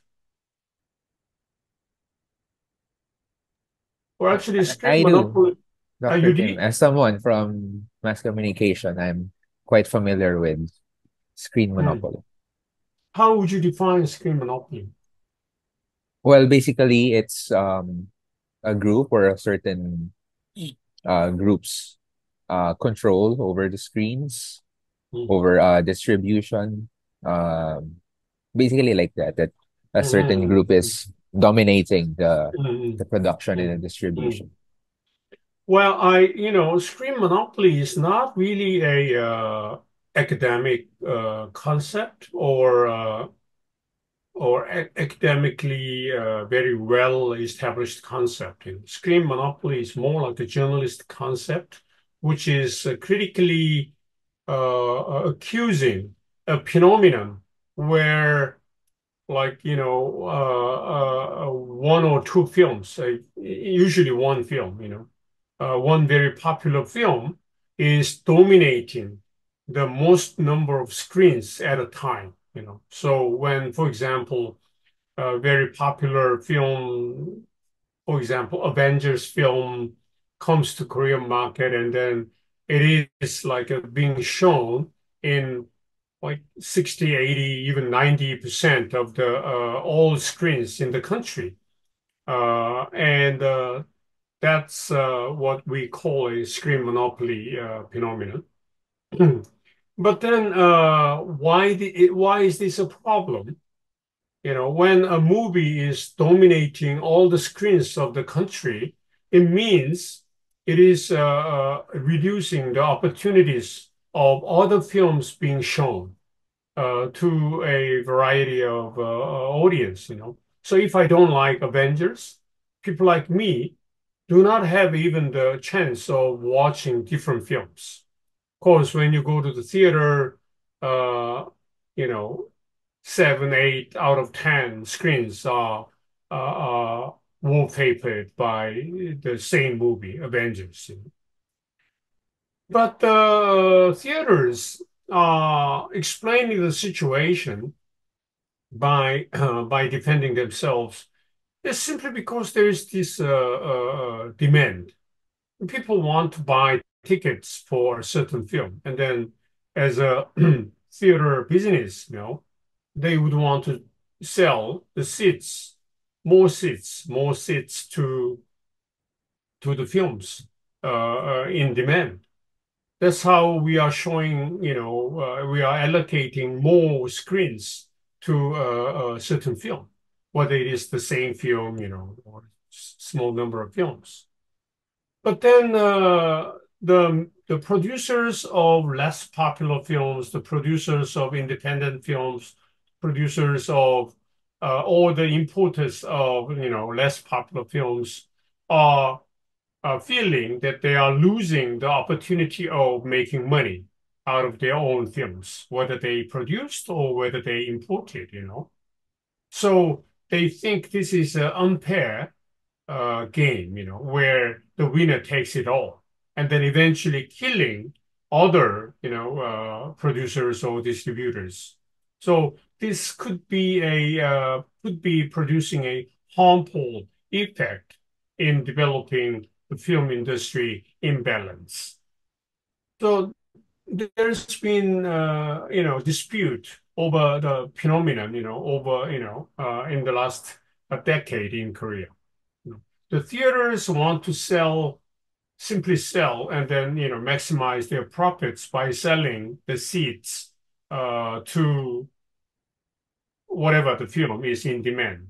Or actually, I, screen I do, monopoly. Uh, doctor you Kim. did? As someone from mass communication, I'm quite familiar with screen Hmm. monopoly. How would you define screen monopoly? Well, basically, it's um, a group or a certain uh, groups uh, control over the screens, Hmm. over uh, distribution, um, basically like that. That a certain Hmm. group is dominating the Hmm. the production and Hmm. the Hmm. distribution. Well, I, you know, screen monopoly is not really a uh, academic uh, concept or uh, or a- academically uh, very well established concept. You know, screen monopoly is more like a journalist concept, which is uh, critically uh, uh, accusing a phenomenon where like you know uh, uh, one or two films, uh, usually one film, you know, uh, one very popular film is dominating the most number of screens at a time. You know, so when, for example, a very popular film, for example, Avengers film comes to Korean market, and then it is like uh, being shown in like sixty, eighty, even ninety percent of the uh, all screens in the country. Uh, and uh, that's uh, what we call a screen monopoly uh, phenomenon. But then, uh, why the, why is this a problem? You know, when a movie is dominating all the screens of the country, it means it is uh, uh, reducing the opportunities of other films being shown uh, to a variety of uh, audience, you know. So if I don't like Avengers, people like me do not have even the chance of watching different films. Of course, when you go to the theater, uh, you know, seven, eight out of ten screens are, uh, are wallpapered by the same movie, Avengers. You know. But the theaters are explaining the situation by uh, by defending themselves is simply because there is this uh, uh, demand. People want to buy tickets for a certain film, and then as a theater business, you know, they would want to sell the seats, more seats, more seats to to the films uh, uh, in demand. That's how we are showing, you know, uh, we are allocating more screens to uh, a certain film, whether it is the same film, you know, or small number of films. But then uh, the the producers of less popular films, the producers of independent films, producers of uh, all the importers of you know less popular films are uh, feeling that they are losing the opportunity of making money out of their own films, whether they produced or whether they imported, you know. So they think this is uh, unfair uh, game, you know, where the winner takes it all, and then eventually killing other, you know, uh, producers or distributors. So this could be a uh, could be producing a harmful effect in developing the film industry imbalance. So there's been uh, you know dispute over the phenomenon, you know, over you know uh, in the last a decade in Korea. The theaters want to sell, simply sell, and then you know maximize their profits by selling the seats uh, to whatever the film is in demand.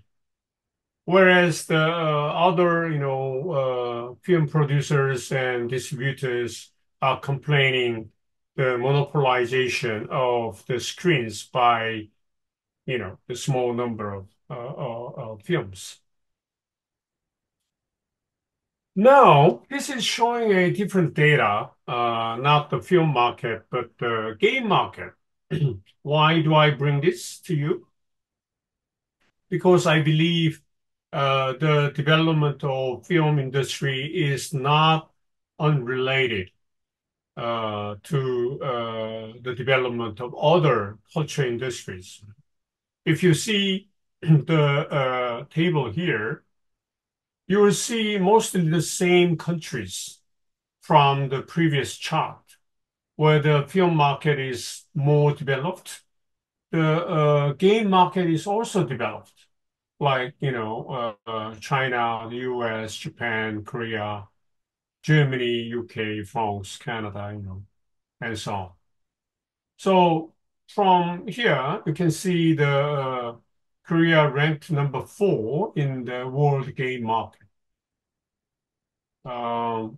Whereas the uh, other, you know, uh, film producers and distributors are complaining the monopolization of the screens by, you know, the small number of uh, uh, uh, films. Now, this is showing a different data, uh, not the film market, but the game market. Why do I bring this to you? Because I believe uh, the development of film industry is not unrelated uh, to uh, the development of other culture industries. If you see the uh, table here, you will see mostly the same countries from the previous chart, where the film market is more developed. The uh, game market is also developed, like, you know, uh, uh, China, the U S, Japan, Korea, Germany, U K, France, Canada, you know, and so on. So from here, you can see the uh, Korea ranked number four in the world game market. Um,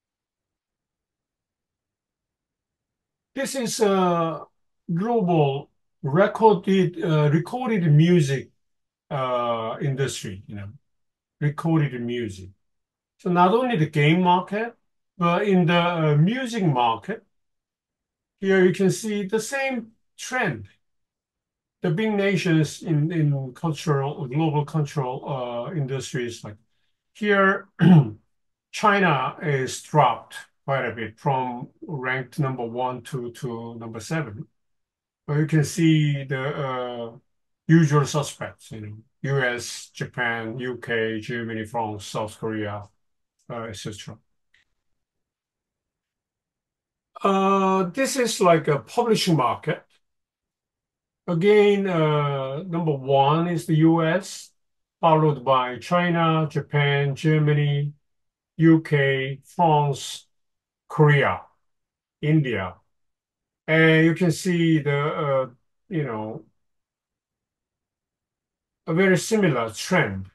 this is a global recorded uh, recorded music uh, industry, you know, recorded music. So not only the game market, but in the uh, music market, here you can see the same trend. The big nations in, in cultural, global cultural uh, industries, like here, China is dropped quite a bit from ranked number one to, to number seven. But you can see the uh, usual suspects, you know, U S, Japan, U K, Germany, France, South Korea, uh, et cetera. Uh, this is like a publishing market. Again, uh, number one is the U S, followed by China, Japan, Germany, U K, France, Korea, India. And you can see the, uh, you know, a very similar trend.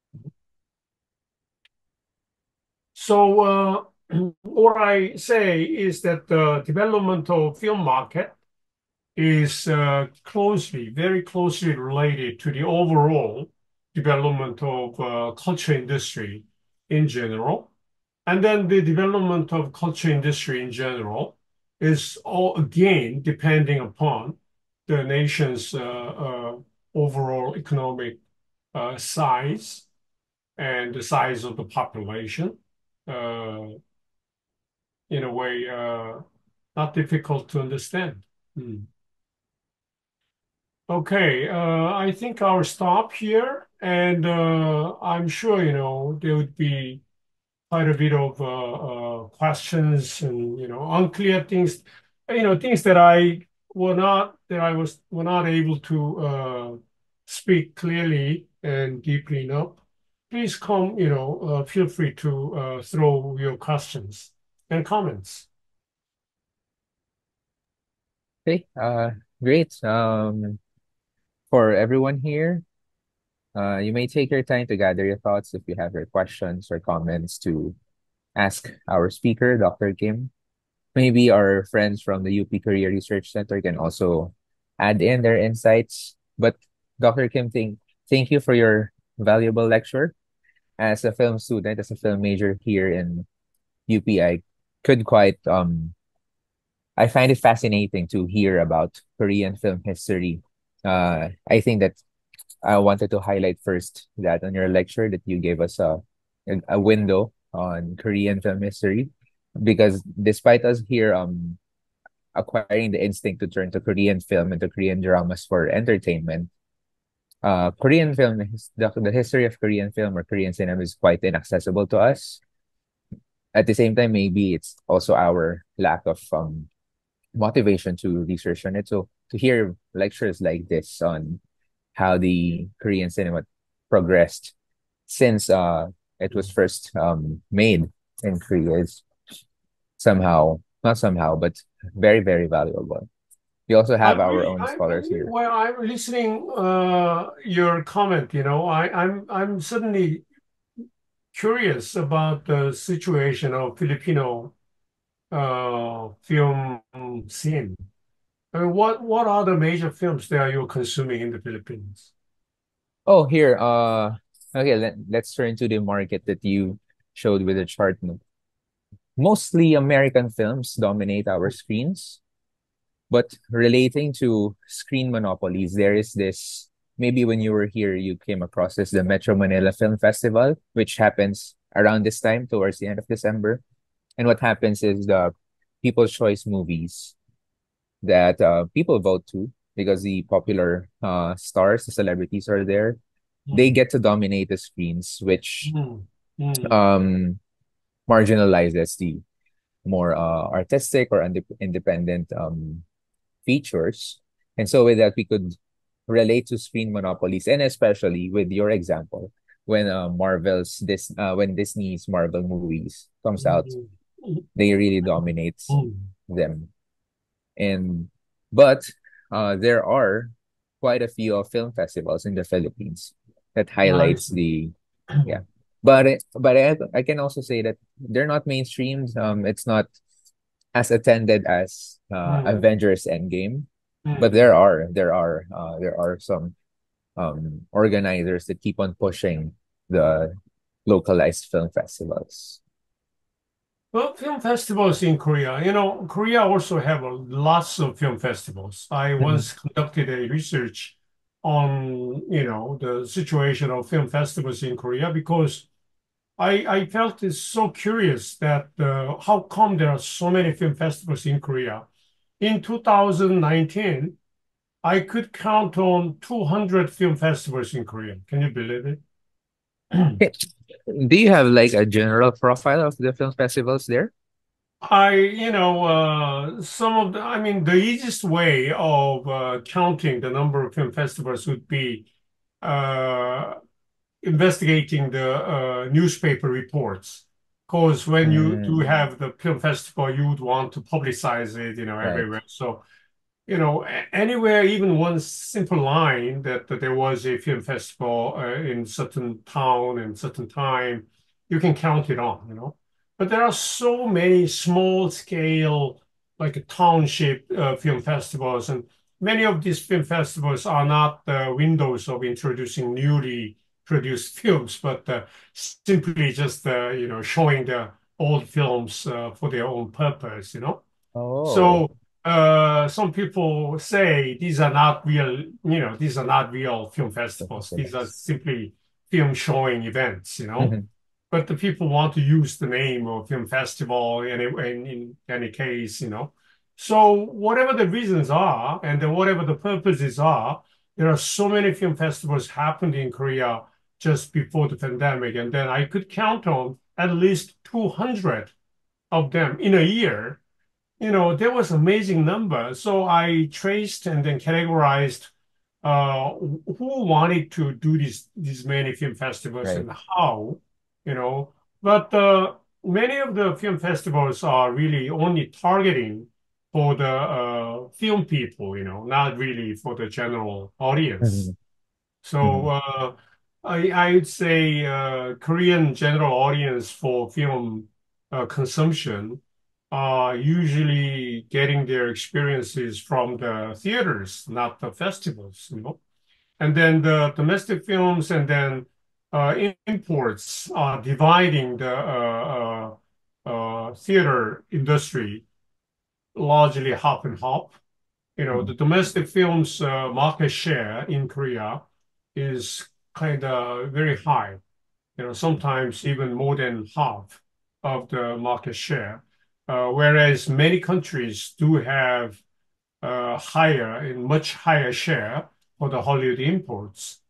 So uh, what I say is that the development of film market is uh, closely, very closely related to the overall development of uh, culture industry in general. And then the development of culture industry in general is all again depending upon the nation's uh, uh, overall economic uh, size and the size of the population. Uh, in a way, uh, not difficult to understand. Hmm. Okay, uh, I think I'll stop here, and uh, I'm sure, you know, there would be quite a bit of uh, uh, questions and, you know, unclear things, you know, things that I were not that I was were not able to uh, speak clearly and deeply enough. Please come, you know, uh, feel free to uh, throw your questions and comments. Okay, uh, great. Um, for everyone here, uh, you may take your time to gather your thoughts if you have your questions or comments to ask our speaker, Doctor Kim. Maybe our friends from the U P Career Research Center can also add in their insights. But Doctor Kim, thank, thank you for your valuable lecture. As a film student, as a film major here in U P, I could quite um I find it fascinating to hear about Korean film history. Uh, I think that I wanted to highlight first that on your lecture that you gave us a a window on Korean film history, because despite us here um acquiring the instinct to turn to Korean film and to Korean dramas for entertainment, uh, Korean film, the, the history of Korean film or Korean cinema is quite inaccessible to us. At the same time, maybe it's also our lack of um motivation to research on it. So to hear lectures like this on how the Korean cinema progressed since uh it was first um made in Korea is somehow not somehow but very very valuable. We also have I'm our really, own I'm scholars here. well, I'm listening uh, your comment. You know, I, I'm I'm suddenly curious about the situation of Filipino uh, film scene. I mean, what what are the major films that you're consuming in the Philippines? Oh, here uh okay, let, let's turn to the market that you showed with the chart, mostly American films dominate our screens. But relating to screen monopolies, there is this, maybe when you were here, you came across this, the Metro Manila Film Festival, which happens around this time, towards the end of December. And what happens is the People's Choice movies that uh, people vote to, because the popular uh, stars, the celebrities are there, they Mm, get to dominate the screens, which mm, mm, um, marginalizes the more uh, artistic or inde- independent um, features. And so with that, we could relate to screen monopolies, and especially with your example, when uh, Marvel's this uh, when Disney's Marvel movies comes out, mm, mm, they really dominate mm. them. And but uh, there are quite a few of film festivals in the Philippines that highlights Nice. the yeah. But it, but I, I can also say that they're not mainstreams. Um, it's not as attended as uh, Mm, Avengers Endgame, but there mm. are there are uh, there are some um, organizers that keep on pushing the localized film festivals. Well, film festivals in Korea, you know, Korea also have a, lots of film festivals. I Mhm. once conducted a research on, you know, the situation of film festivals in Korea because I, I felt it's so curious that uh, how come there are so many film festivals in Korea. In two thousand nineteen, I could count on two hundred film festivals in Korea. Can you believe it? Do you have like a general profile of the film festivals there? I, you know, uh, some of the, I mean, the easiest way of uh, counting the number of film festivals would be uh, investigating the uh, newspaper reports. Because when you do Mm, have the film festival, you would want to publicize it, you know, right. everywhere. So you know, anywhere, even one simple line that, that there was a film festival uh, in certain town and certain time, you can count it on, you know. But there are so many small scale, like a township uh, film festivals, and many of these film festivals are not the windows of introducing newly produced films, but uh, simply just, uh, you know, showing the old films uh, for their own purpose, you know. Oh, So uh, some people say these are not real, you know, these are not real film film festivals. These are festivals. simply film showing events, you know. Mhm. But the people want to use the name of film festival in, in, in any case, you know. So whatever the reasons are, and then whatever the purposes are, there are so many film festivals happened in Korea just before the pandemic, and then I could count on at least two hundred of them in a year. You know, there was amazing number. So I traced and then categorized uh, who wanted to do these these many film festivals Right. and how, you know. But uh, many of the film festivals are really only targeting for the uh, film people, you know, not really for the general audience. Mhm. So Mhm. uh, I I would say uh, Korean general audience for film uh, consumption are usually getting their experiences from the theaters, not the festivals, you know. And then the domestic films and then uh, imports are dividing the uh, uh, uh, theater industry largely half and half. You know, the Mhm. domestic films uh, market share in Korea is kind of very high, you know, sometimes even more than half of the market share. Uh, whereas many countries do have uh, higher and much higher share for the Hollywood imports.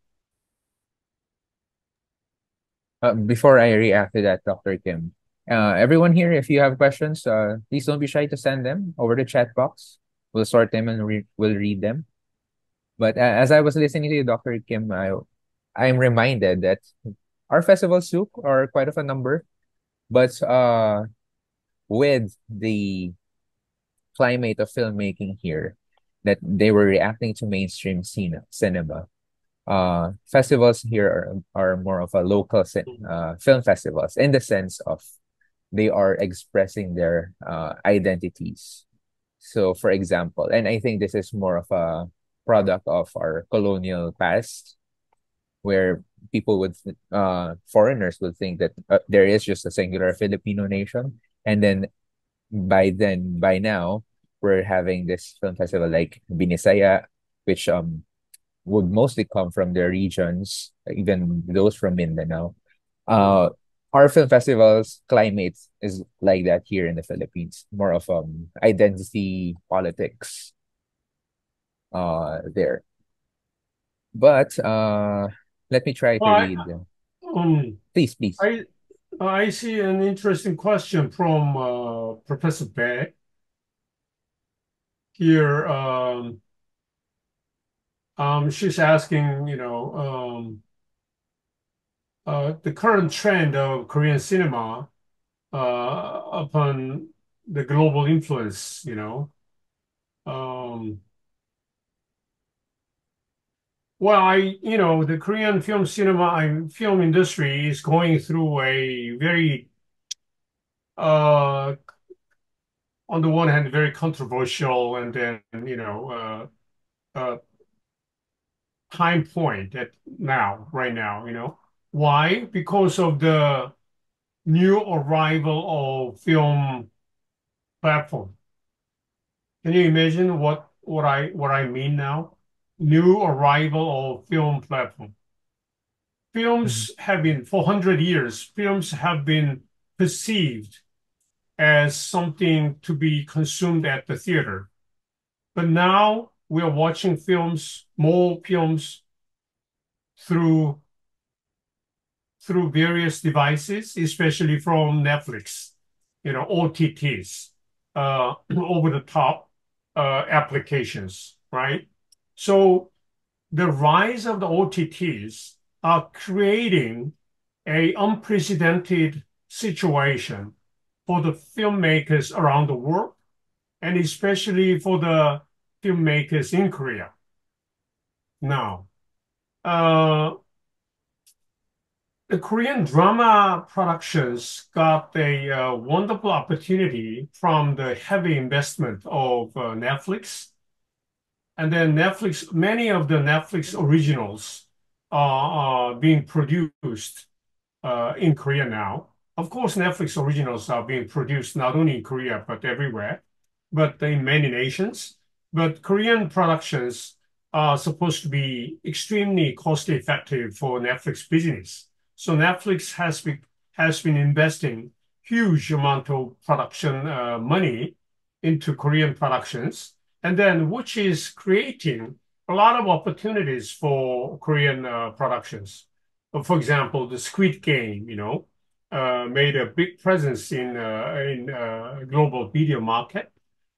Uh, before I react to that, doctor Kim, uh, everyone here, if you have questions, uh, please don't be shy to send them over the chat box. We'll sort them and re- we'll read them. But uh, as I was listening to you, doctor Kim, I I'm reminded that our festivals too are quite of a number, but uh, with the climate of filmmaking here, that they were reacting to mainstream cine- cinema. Uh, festivals here are, are more of a local cin- uh, film festivals in the sense of they are expressing their uh, identities. So, for example, and I think this is more of a product of our colonial past. where people would, uh, foreigners would think that uh, there is just a singular Filipino nation. And then by then, by now, we're having this film festival like Binisaya, which um would mostly come from the regions, even those from Mindanao. Uh, our film festivals climate is like that here in the Philippines, more of um identity politics uh there. But uh, let me try to Well, read. I, um, Please, please. I I see an interesting question from uh, Professor Beck here. Um, um, she's asking, you know, um, uh, the current trend of Korean cinema uh, upon the global influence, you know. Um, well, I, you know, the Korean film cinema and film industry is going through a very, uh, on the one hand, very controversial and then, you know, uh, uh, time point at now, right now, you know. Why? Because of the new arrival of film platform. Can you imagine what what I what I mean now? New arrival of film platform. Mhm. Films have been for one hundred years, films have been perceived as something to be consumed at the theater. But now we are watching films, more films through through various devices, especially from Netflix, you know, O T Ts, uh, over the top uh, applications, right? So the rise of the O T Ts are creating a unprecedented situation for the filmmakers around the world, and especially for the filmmakers in Korea. Now, uh, the Korean drama productions got a uh, wonderful opportunity from the heavy investment of uh, Netflix. And then Netflix, many of the Netflix originals are, are being produced uh, in Korea now. Of course, Netflix originals are being produced not only in Korea, but everywhere, but in many nations. But Korean productions are supposed to be extremely cost effective for Netflix business. So Netflix has been, has been investing huge amount of production uh, money into Korean productions, and then which is creating a lot of opportunities for Korean uh, productions. For example, the Squid Game, you know, uh, made a big presence in uh, in uh, global video market.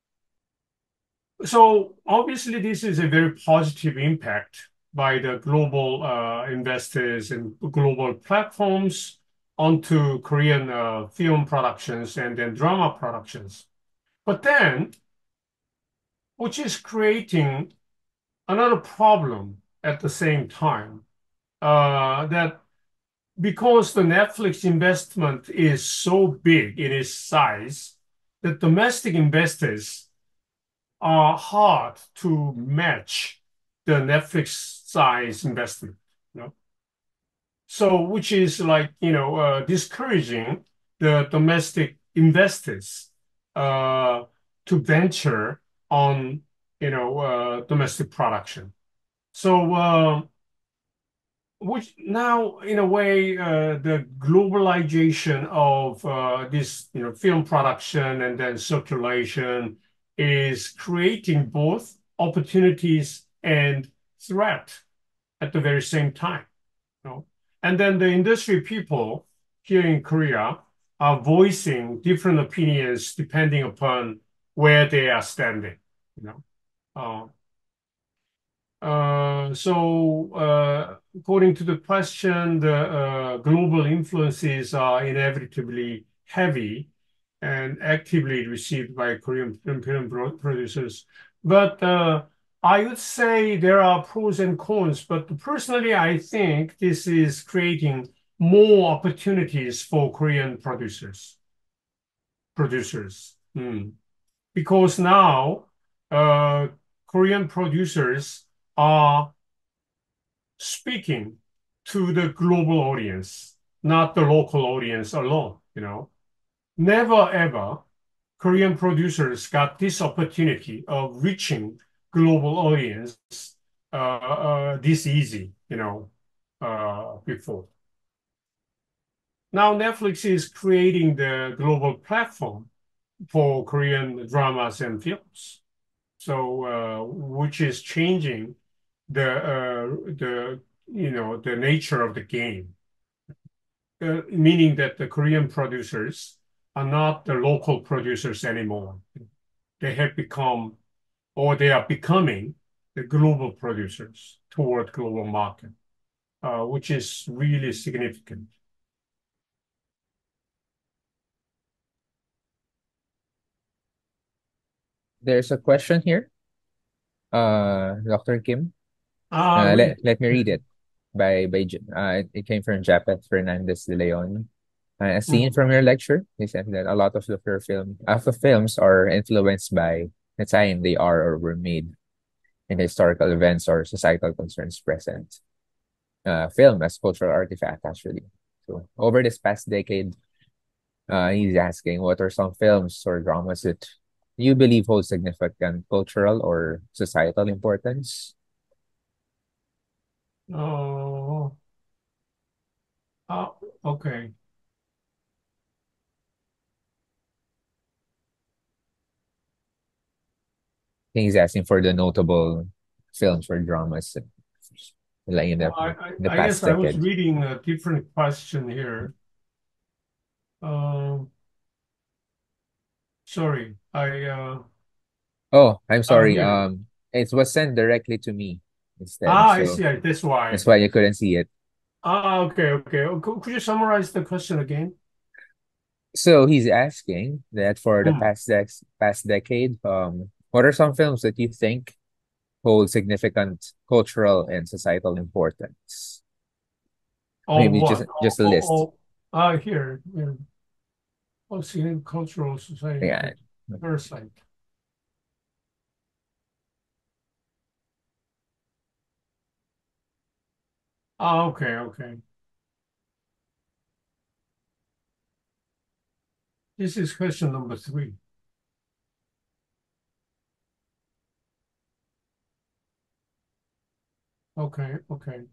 So obviously, this is a very positive impact by the global uh, investors and global platforms onto Korean uh, film productions and then drama productions. But then, which is creating another problem at the same time, uh, that because the Netflix investment is so big in its size, the domestic investors are hard to match the Netflix size investment, you know? So, which is like, you know, uh, discouraging the domestic investors uh, to venture on, you know, uh, domestic production. So, uh, which now, in a way, uh, the globalization of uh, this, you know, film production and then circulation is creating both opportunities and threat at the very same time. You know? And then the industry people here in Korea are voicing different opinions depending upon where they are standing. You know. Uh, uh, so, uh, according to the question, the uh, global influences are inevitably heavy and actively received by Korean film, film producers. But uh, I would say there are pros and cons. But personally, I think this is creating more opportunities for Korean producers. Producers, Hmm. Because now uh, Korean producers are speaking to the global audience, not the local audience alone, you know. Never ever Korean producers got this opportunity of reaching global audience uh, uh, this easy, you know, uh, before. Now Netflix is creating the global platform for Korean dramas and films. So, uh, which is changing the uh, the you know the nature of the game, uh, meaning that the Korean producers are not the local producers anymore. They have become, or they are becoming, the global producers toward global market, uh, which is really significant. There's a question here, uh, doctor Kim. Ah, Uh, read. let, let me read it. By by J- uh, it came from Japeth Fernandez de Leon. Uh, a scene Mm. from your lecture. He said that a lot of the fir- film of the films are influenced by the time they are or were made and historical events or societal concerns present. Uh, film as cultural artifact actually. So over this past decade, uh, he's asking what are some films or dramas that you believe hold significant cultural or societal importance? Oh, ah, okay. I think he's asking for the notable films or dramas like in the, I, in the I, I guess past I was decade. reading a different question here. Um, sorry, I uh, Oh, I'm uh sorry. here. Um, it was sent directly to me instead, Ah, I so see. I- That's why. that's why you couldn't see it. Ah, okay, okay. Oh, Could, could you summarize the question again? So he's asking that for the Hmm. past dex past decade, um, what are some films that you think hold significant cultural and societal importance? Oh, Maybe just what? Oh, just a oh, list. oh. Ah, here. Yeah. Oh, see, cultural society Yeah. important. Parasite. Ah, okay, okay. This is question number three. Okay, okay.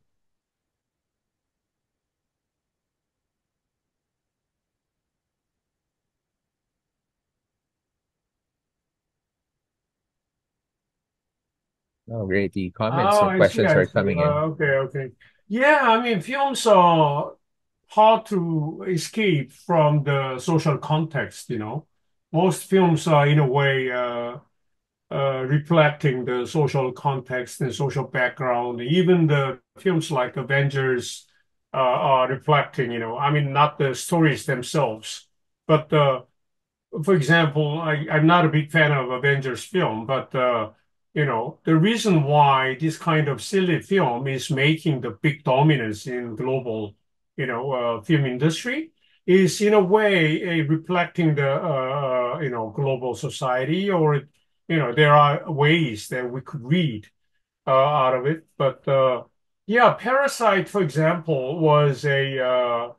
Oh, great. The comments Oh, and I see, questions I are see. coming in. Uh, okay, okay. Yeah, I mean, films are hard to escape from the social context, you know. Most films are, in a way, uh, uh, reflecting the social context and social background. Even the films like Avengers uh, are reflecting, you know, I mean, not the stories themselves, but uh, for example, I, I'm not a big fan of Avengers film, but uh, you know, the reason why this kind of silly film is making the big dominance in global, you know, uh, film industry is in a way uh, reflecting the uh, uh, you know global society, or you know, there are ways that we could read uh, out of it. But uh, yeah, Parasite, for example, was a uh,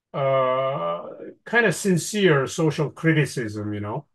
uh, kind of sincere social criticism, you know,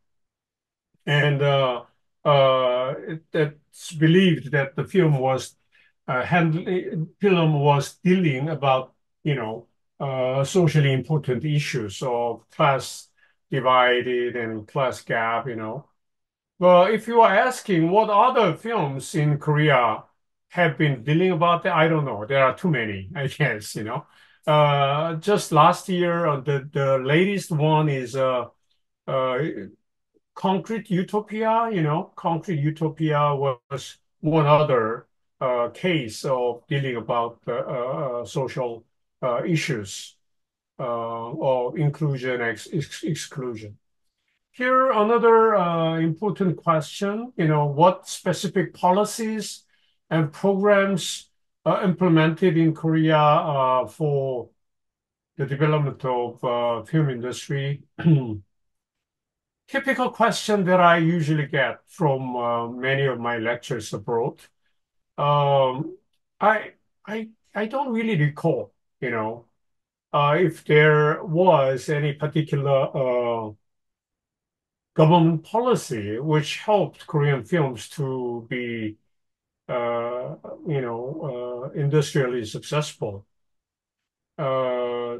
and uh, uh, it, it's believed that the film was uh, handling, film was dealing about, you know, uh, socially important issues of class divided and class gap, you know. Well, if you are asking what other films in Korea have been dealing about that, I don't know. There are too many, I guess, you know. Uh, just last year, uh, the the latest one is uh, uh, Concrete Utopia. You know, Concrete Utopia was one other uh, case of dealing about uh, uh, social uh, issues uh, of inclusion, ex ex exclusion. Here, another uh, important question, you know, what specific policies and programs are implemented in Korea uh, for the development of uh, film industry? Typical question that I usually get from uh, many of my lectures abroad. Um, I, I I don't really recall, you know, uh, if there was any particular uh, government policy which helped Korean films to be, uh, you know, uh, industrially successful. Uh,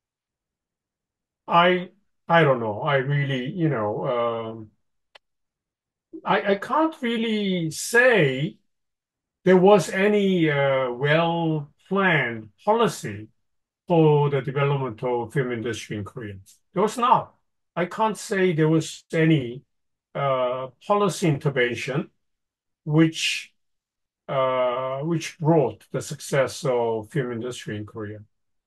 I I don't know. I really, you know, um, I I can't really say there was any uh, well-planned policy for the development of film industry in Korea. There was not. I can't say there was any uh, policy intervention which uh, which brought the success of film industry in Korea.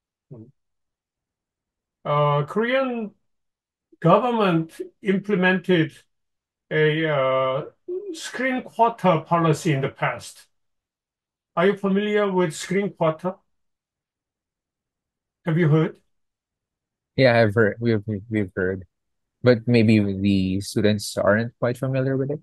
Uh, Korean government implemented a uh, screen quota policy in the past. Are you familiar with screen quota? Have you heard? Yeah, I've heard. We've we've heard, but maybe the students aren't quite familiar with it.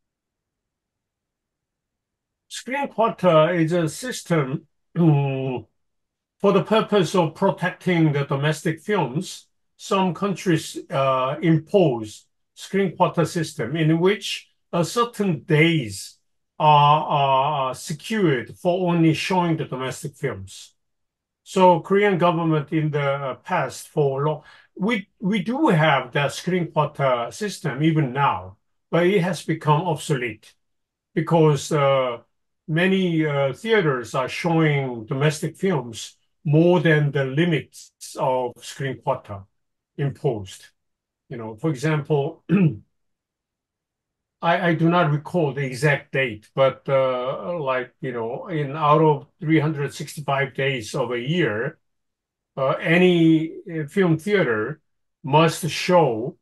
Screen quota is a system um, for the purpose of protecting the domestic films. Some countries uh, impose screen quota system in which a certain days are, are secured for only showing the domestic films. So Korean government in the past for long, we we do have that screen quota system even now, but it has become obsolete because uh, many uh, theaters are showing domestic films more than the limits of screen quota imposed. You know, for example, I, I do not recall the exact date, but uh, like, you know, in out of three hundred sixty-five days of a year, uh, any uh, film theater must show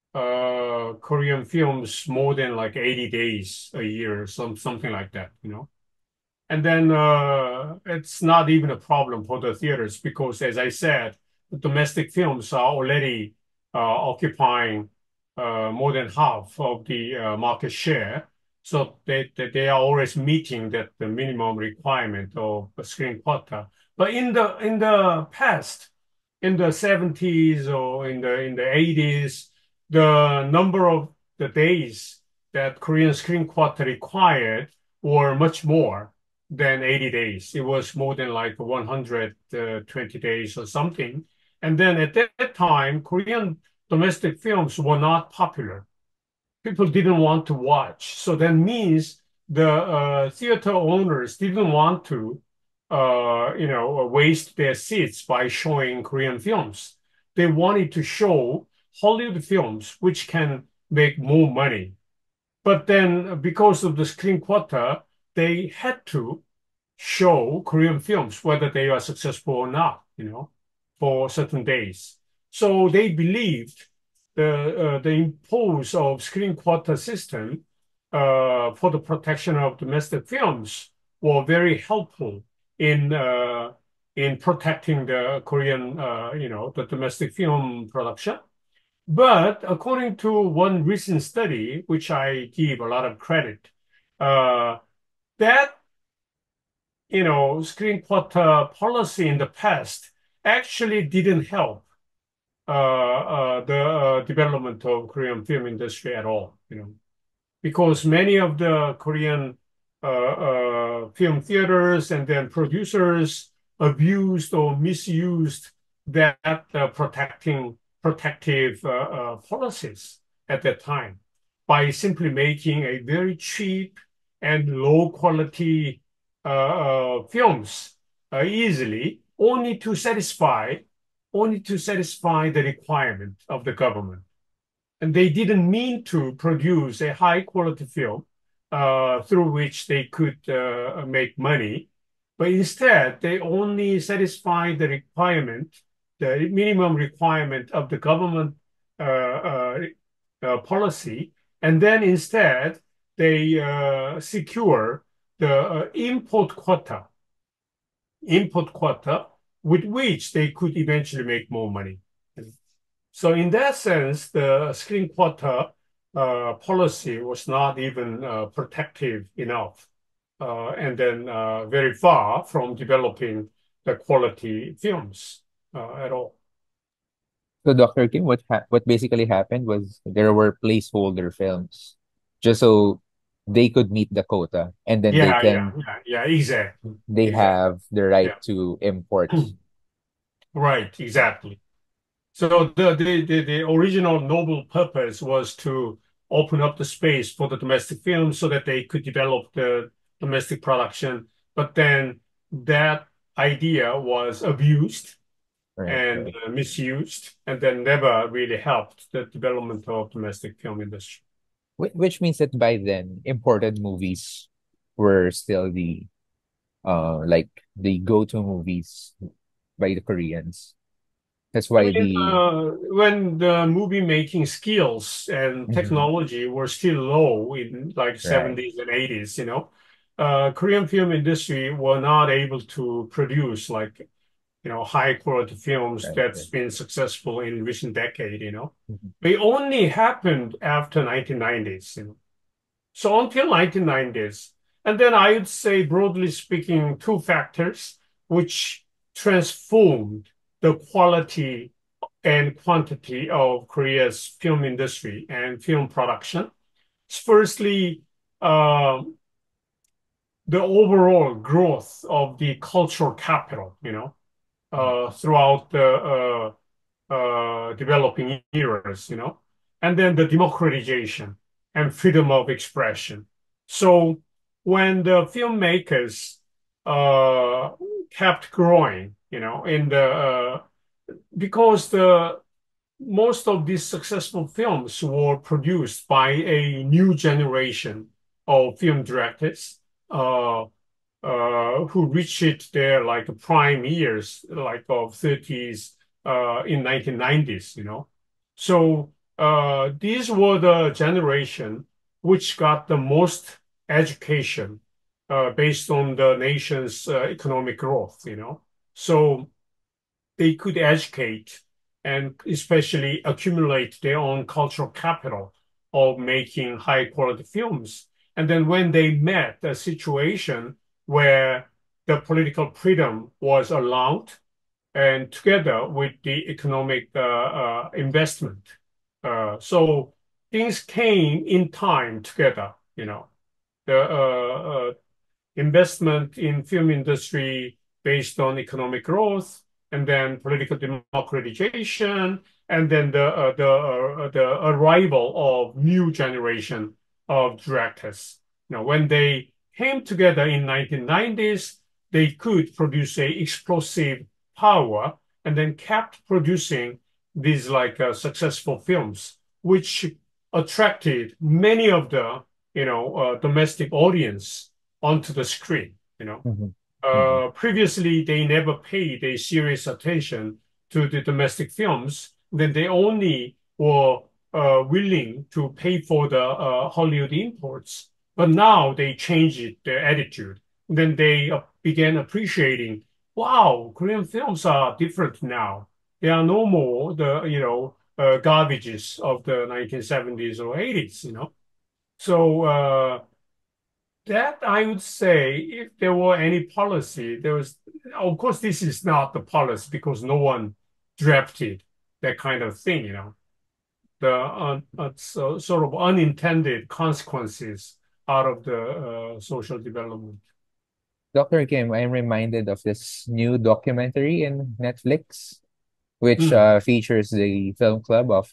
uh, Korean films more than like eighty days a year, some something like that, you know. And then uh, it's not even a problem for the theaters because, as I said, the domestic films are already uh, occupying uh, more than half of the uh, market share. So they, they, they are always meeting that the minimum requirement of a screen quota. But in the in the past, in the seventies or in the in the eighties, the number of the days that Korean screen quota required were much more than eighty days. It was more than like one hundred twenty days or something. And then at that time, Korean domestic films were not popular. People didn't want to watch. So that means the uh, theater owners didn't want to, uh, you know, waste their seats by showing Korean films. They wanted to show Hollywood films, which can make more money. But then because of the screen quota, they had to show Korean films, whether they are successful or not, you know, for certain days. So they believed the uh, the impose of screen quota system uh, for the protection of domestic films were very helpful in uh, in protecting the Korean, uh, you know, the domestic film production. But according to one recent study, which I give a lot of credit, uh, that you know, screen quota policy in the past actually didn't help uh, uh, the uh, development of Korean film industry at all, you know, because many of the Korean uh, uh, film theaters and then producers abused or misused that uh, protecting protective uh, uh, policies at that time by simply making a very cheap and low quality uh, uh, films uh, easily, only to satisfy only to satisfy the requirement of the government. And they didn't mean to produce a high quality film uh, through which they could uh, make money, but instead they only satisfy the requirement, the minimum requirement of the government uh, uh, uh, policy, and then instead they uh, secure the uh, import quota, import quota with which they could eventually make more money. So in that sense, the screen quota uh, policy was not even uh, protective enough, uh, and then uh, very far from developing the quality films uh, at all. So Doctor Kim, what ha what basically happened was there were placeholder films just so they could meet the quota, and then they Yeah, yeah, can yeah, yeah, exactly, they exactly. have the right Yeah, to import. right, exactly. So the, the, the, the original noble purpose was to open up the space for the domestic film so that they could develop the domestic production. But then that idea was abused Right, and right. uh, misused, and then never really helped the development of domestic film industry. Wh- Which means that by then imported movies were still the uh like the go-to movies by the Koreans. That's I why mean, the uh, when the movie making skills and Mhm. technology were still low in like Right, seventies and eighties, you know, uh, Korean film industry were not able to produce like, you know, high quality films right, that's right. been successful in recent decade, you know. Mhm. They only happened after nineteen nineties, you know. So until nineteen nineties, and then I would say, broadly speaking, two factors which transformed the quality and quantity of Korea's film industry and film production. Firstly, uh, the overall growth of the cultural capital, you know, uh, throughout the uh, uh, developing eras, you know, and then the democratization and freedom of expression. So when the filmmakers uh, kept growing, you know, in the uh, because the most of these successful films were produced by a new generation of film directors uh, uh, who reached their like prime years, like of thirties uh, in nineteen nineties, you know. So uh, these were the generation which got the most education uh, based on the nation's uh, economic growth, you know. So they could educate and especially accumulate their own cultural capital of making high quality films. And then when they met a situation where the political freedom was allowed and together with the economic uh, uh, investment. Uh, so things came in time together, you know, the uh, uh, investment in film industry based on economic growth, and then political democratization, and then the uh, the uh, the arrival of new generation of directors. Now, when they came together in nineteen nineties, they could produce a explosive power, and then kept producing these like uh, successful films, which attracted many of the you know uh, domestic audience onto the screen, you know. Mhm. Mhm. Uh, previously, they never paid a serious attention to the domestic films. Then they only were uh, willing to pay for the uh, Hollywood imports. But now they changed their attitude. Then they uh, began appreciating, wow, Korean films are different now. They are no more the, you know, uh, garbages of the nineteen seventies or eighties, you know. So uh, that I would say, if there were any policy, there was, of course, this is not the policy because no one drafted that kind of thing, you know, the uh, uh, so, sort of unintended consequences out of the uh, social development. Doctor Kim, I'm reminded of this new documentary in Netflix, which Mm. uh, features the film club of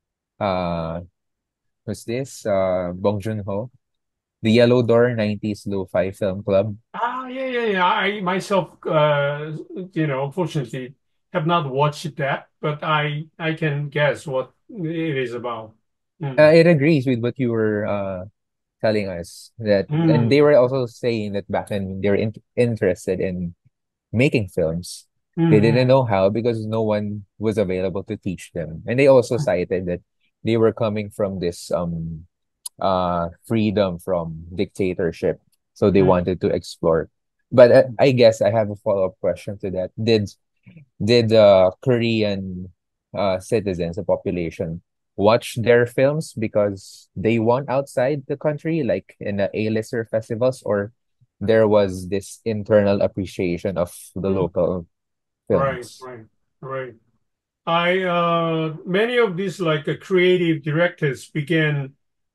uh who's this? Uh Bong Joon-ho. The Yellow Door nineties Lo-Fi Film Club. Ah, yeah, yeah, yeah. I myself, uh, you know, unfortunately, have not watched that, but I I can guess what it is about. Uh, Mm. it agrees with what you were uh telling us that, and they Mm. were also saying that back then they were in interested in making films. They didn't Mm. know how because no one was available to teach them. And they also cited that they were coming from this um uh freedom from dictatorship. So they Mm. wanted to explore. But uh, I guess I have a follow-up question to that. Did did uh Korean uh citizens, the population, watch their films because they want outside the country, like in the A-lister festivals, or there was this internal appreciation of the Mm. local Right, films. right, right. I uh, Many of these like uh, creative directors began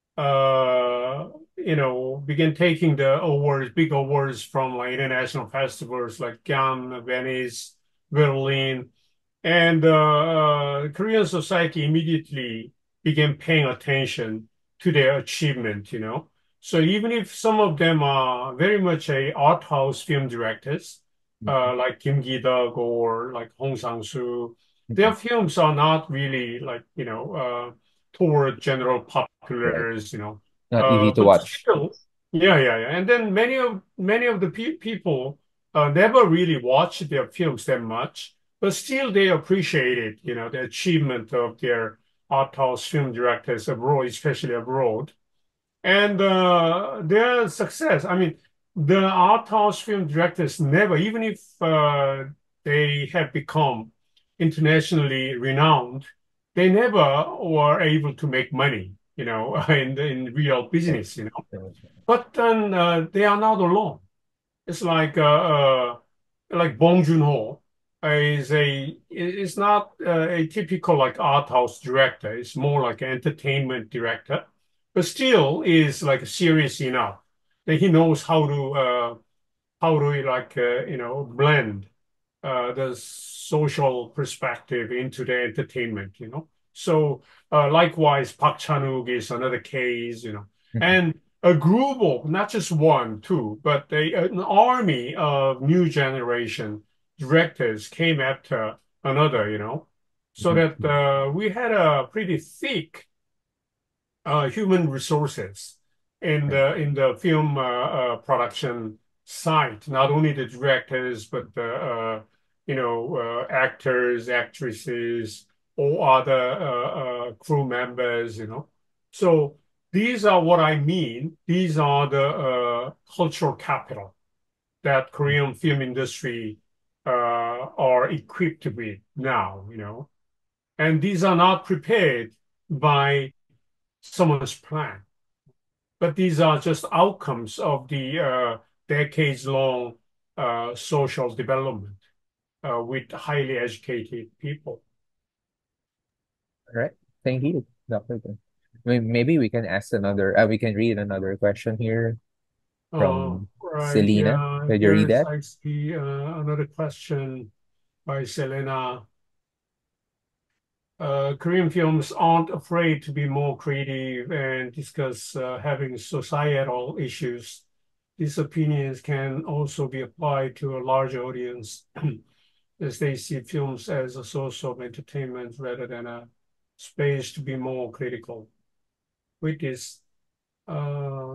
uh, you know began taking the awards, big awards from like international festivals like Cannes, Venice, Berlin, and uh, uh, Korean society immediately began paying attention to their achievement. You know, so even if some of them are very much a art house film directors, Mhm, uh, like Kim Ki-duk or like Hong Sang-soo, mhm. their films are not really like, you know, uh, toward general Right. populares, you know. Not easy Uh, to but watch. still, yeah, yeah, yeah. And then many of many of the pe people uh, never really watch their films that much, but still they appreciated, you know, the achievement of their art house film directors abroad, especially abroad. And uh, their success, I mean, the art house film directors never, even if uh, they have become internationally renowned, they never were able to make money, you know, in in real Right. business, you know. Right. But then uh, they are not alone. It's like uh, uh, like Bong Joon-ho is a is not uh, a typical like art house director. It's more like an entertainment director, but still is like serious enough that he knows how to uh, how to like uh, you know blend uh, the social perspective into the entertainment, you know. So uh, likewise, Park Chan-wook is another case, you know, Mhm, and a group of not just one, two, but a, an army of new generation directors came after another, you know, so mhm, that uh, we had a pretty thick uh, human resources in right. the in the film uh, uh, production side. Not only the directors, but the uh, you know uh, actors, actresses, all other uh, uh, crew members. You know, so these are what I mean. These are the uh, cultural capital that Korean film industry uh, are equipped with now. You know, and these are not prepared by someone's plan. But these are just outcomes of the uh, decades-long uh, social development uh, with highly educated people. All right. Thank you, doctor Tim. May- Maybe we can ask another, uh, we can read another question here Uh, from right, Selena. yeah. Could you read Here's that? I see uh, another question by Selena. Uh, Korean films aren't afraid to be more creative and discuss uh, having societal issues. These opinions can also be applied to a larger audience as they see films as a source of entertainment rather than a space to be more critical. With this, uh,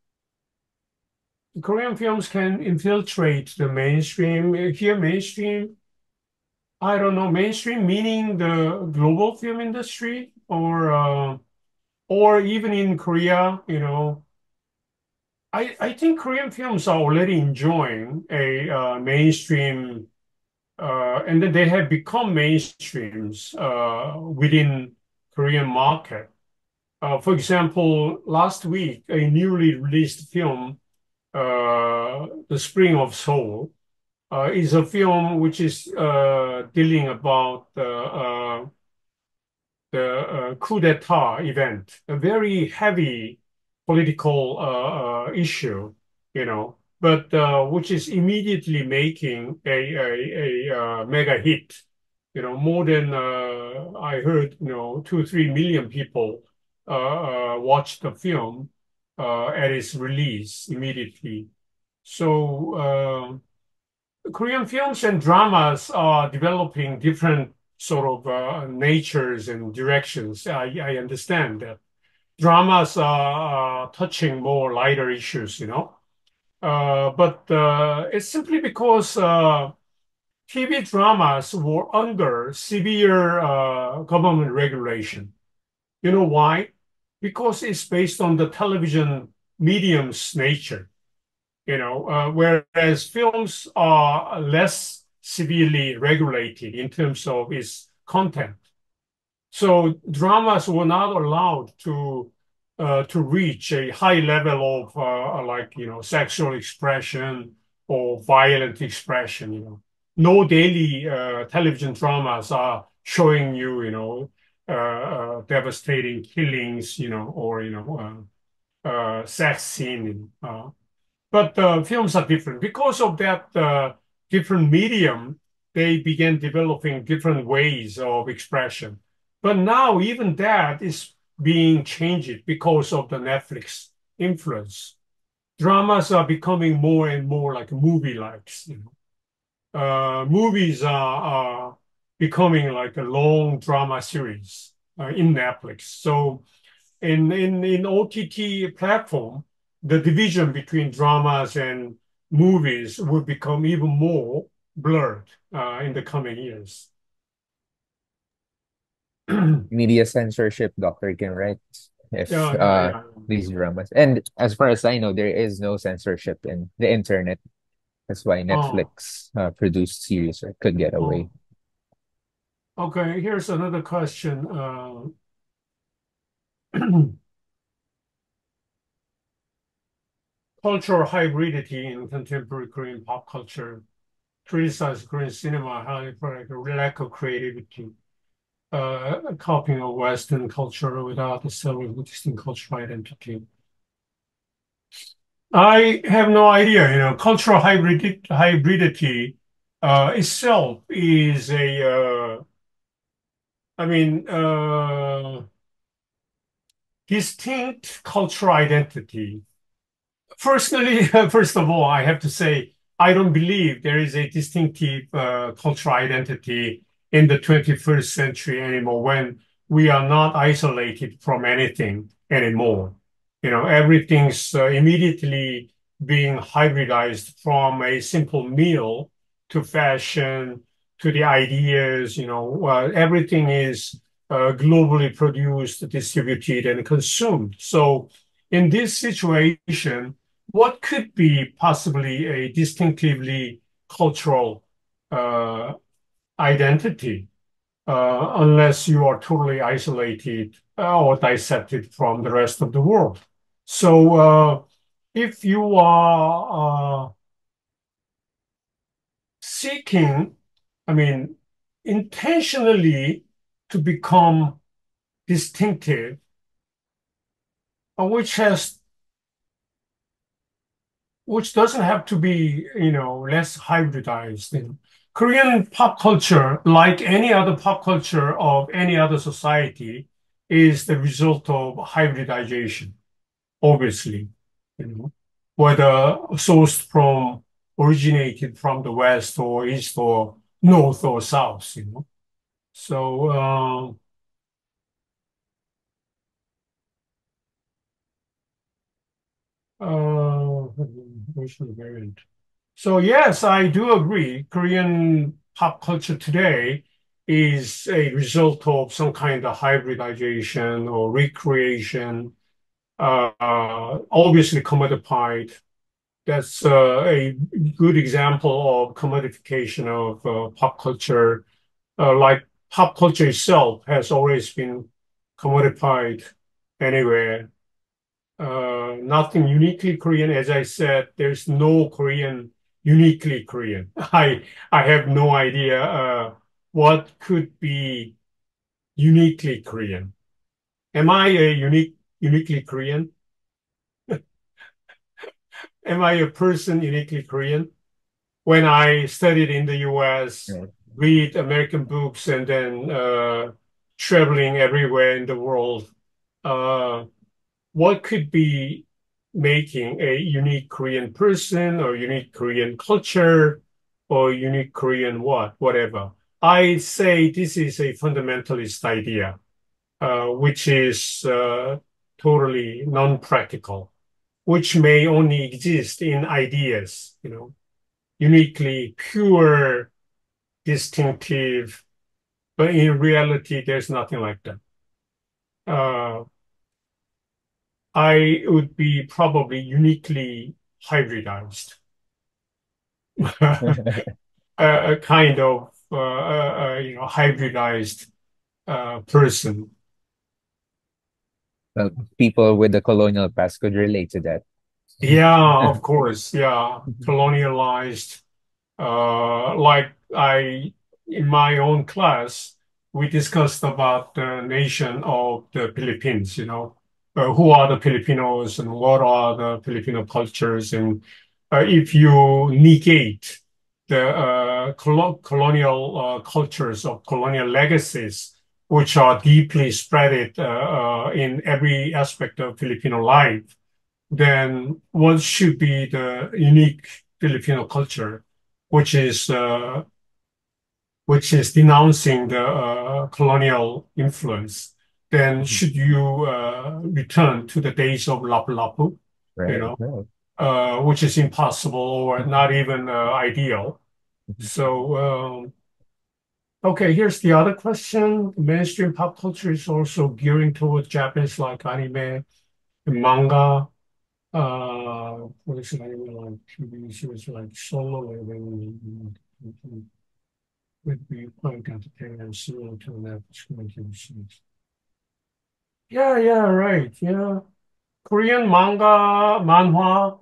Korean films can infiltrate the mainstream. Here, mainstream, I don't know, mainstream meaning the global film industry or uh, or even in Korea, you know, I, I think Korean films are already enjoying a uh, mainstream, uh, and then they have become mainstreams uh, within Korean market. Uh, for example, last week, a newly released film, uh, The Spring of Seoul, uh, is a film which is uh, dealing about uh, uh, the uh, coup d'etat event, a very heavy political uh, uh, issue, you know, but uh, which is immediately making a, a, a uh, mega hit. You know, more than uh, I heard, you know, two, three million people uh, uh, watched the film uh, at its release immediately. So, uh, Korean films and dramas are developing different sort of uh, natures and directions. I, I understand that dramas are uh, touching more lighter issues, you know. Uh, but uh, it's simply because uh, T V dramas were under severe uh, government regulation. You know why? Because it's based on the television medium's nature, you know, uh, whereas films are less severely regulated in terms of its content. So dramas were not allowed to uh, to reach a high level of uh, like you know sexual expression or violent expression. You know, no daily uh, television dramas are showing you you know uh, uh, devastating killings, you know, or you know uh, uh, sex scene. Uh, but uh, films are different because of that uh, different medium. They began developing different ways of expression. But now even that is being changed because of the Netflix influence. Dramas are becoming more and more like movie-likes. You know? Uh, movies are, are becoming like a long drama series uh, in Netflix. So in in in O T T platform, the division between dramas and movies will become even more blurred uh, in the coming years. Media censorship, doctor Kim, right? If Yeah, yeah, uh yeah. these dramas. And as far as I know, there is no censorship in the internet. That's why Oh, Netflix uh, produced series or could get away. oh. Okay, here's another question. Uh, cultural hybridity in contemporary Korean pop culture criticize Korean cinema highly for like a lack of creativity, uh, copying of Western culture without establishing distinct cultural identity. I have no idea. You know, cultural hybrid hybridity uh, itself is a, uh, I mean, uh, distinct cultural identity. Personally, first of all, I have to say, I don't believe there is a distinctive uh, cultural identity in the twenty-first century anymore when we are not isolated from anything anymore. You know, everything's uh, immediately being hybridized from a simple meal to fashion to the ideas, you know, uh, everything is uh, globally produced, distributed, and consumed. So in this situation, what could be possibly a distinctively cultural uh, identity uh, unless you are totally isolated uh, or dissected from the rest of the world. So uh, if you are uh, seeking, I mean, intentionally to become distinctive, uh, which has which doesn't have to be, you know, less hybridized. You know. Korean pop culture, like any other pop culture of any other society, is the result of hybridization, obviously, you know, whether sourced from, originated from the West or East or North or South, you know. So, uh, uh, Asian variant. So yes, I do agree. Korean pop culture today is a result of some kind of hybridization or recreation, uh, obviously commodified. That's uh, a good example of commodification of uh, pop culture. Uh, like pop culture itself has always been commodified anywhere. Uh, nothing uniquely Korean. As I said, there's no Korean uniquely Korean. I I have no idea uh, what could be uniquely Korean. Am I a unique uniquely Korean? Am I a person uniquely Korean? When I studied in the U S, Right. read American books, and then uh, traveling everywhere in the world, uh, what could be making a unique Korean person or unique Korean culture or unique Korean what, whatever. I say this is a fundamentalist idea, uh, which is uh, totally non-practical, which may only exist in ideas, you know, uniquely pure, distinctive, but in reality, there's nothing like that. Uh, I would be probably uniquely hybridized, a, a kind of uh, uh, uh, you know hybridized uh, person. Well, people with the colonial past could relate to that. Yeah, of course. Yeah, colonialized. Uh, like I, in my own class, we discussed about the nation of the Philippines, you know, uh, who are the Filipinos and what are the Filipino cultures. And uh, if you negate the uh, colo colonial uh, cultures of colonial legacies, which are deeply spread uh, uh, in every aspect of Filipino life, then what should be the unique Filipino culture, which is uh, which is denouncing the uh, colonial influence? Then Mhm. should you uh, return to the days of lapu-lapu, you Right, know, right. uh, which is impossible or Mhm. not even uh, ideal. Mhm. So, um, okay, here's the other question. Mainstream pop culture is also gearing towards Japanese like anime and manga. Uh, what is it? Like T V series like Solo Leveling would be quite entertaining and similar to an after-school T V series. Yeah, yeah, right. Yeah. Korean manga, manhwa.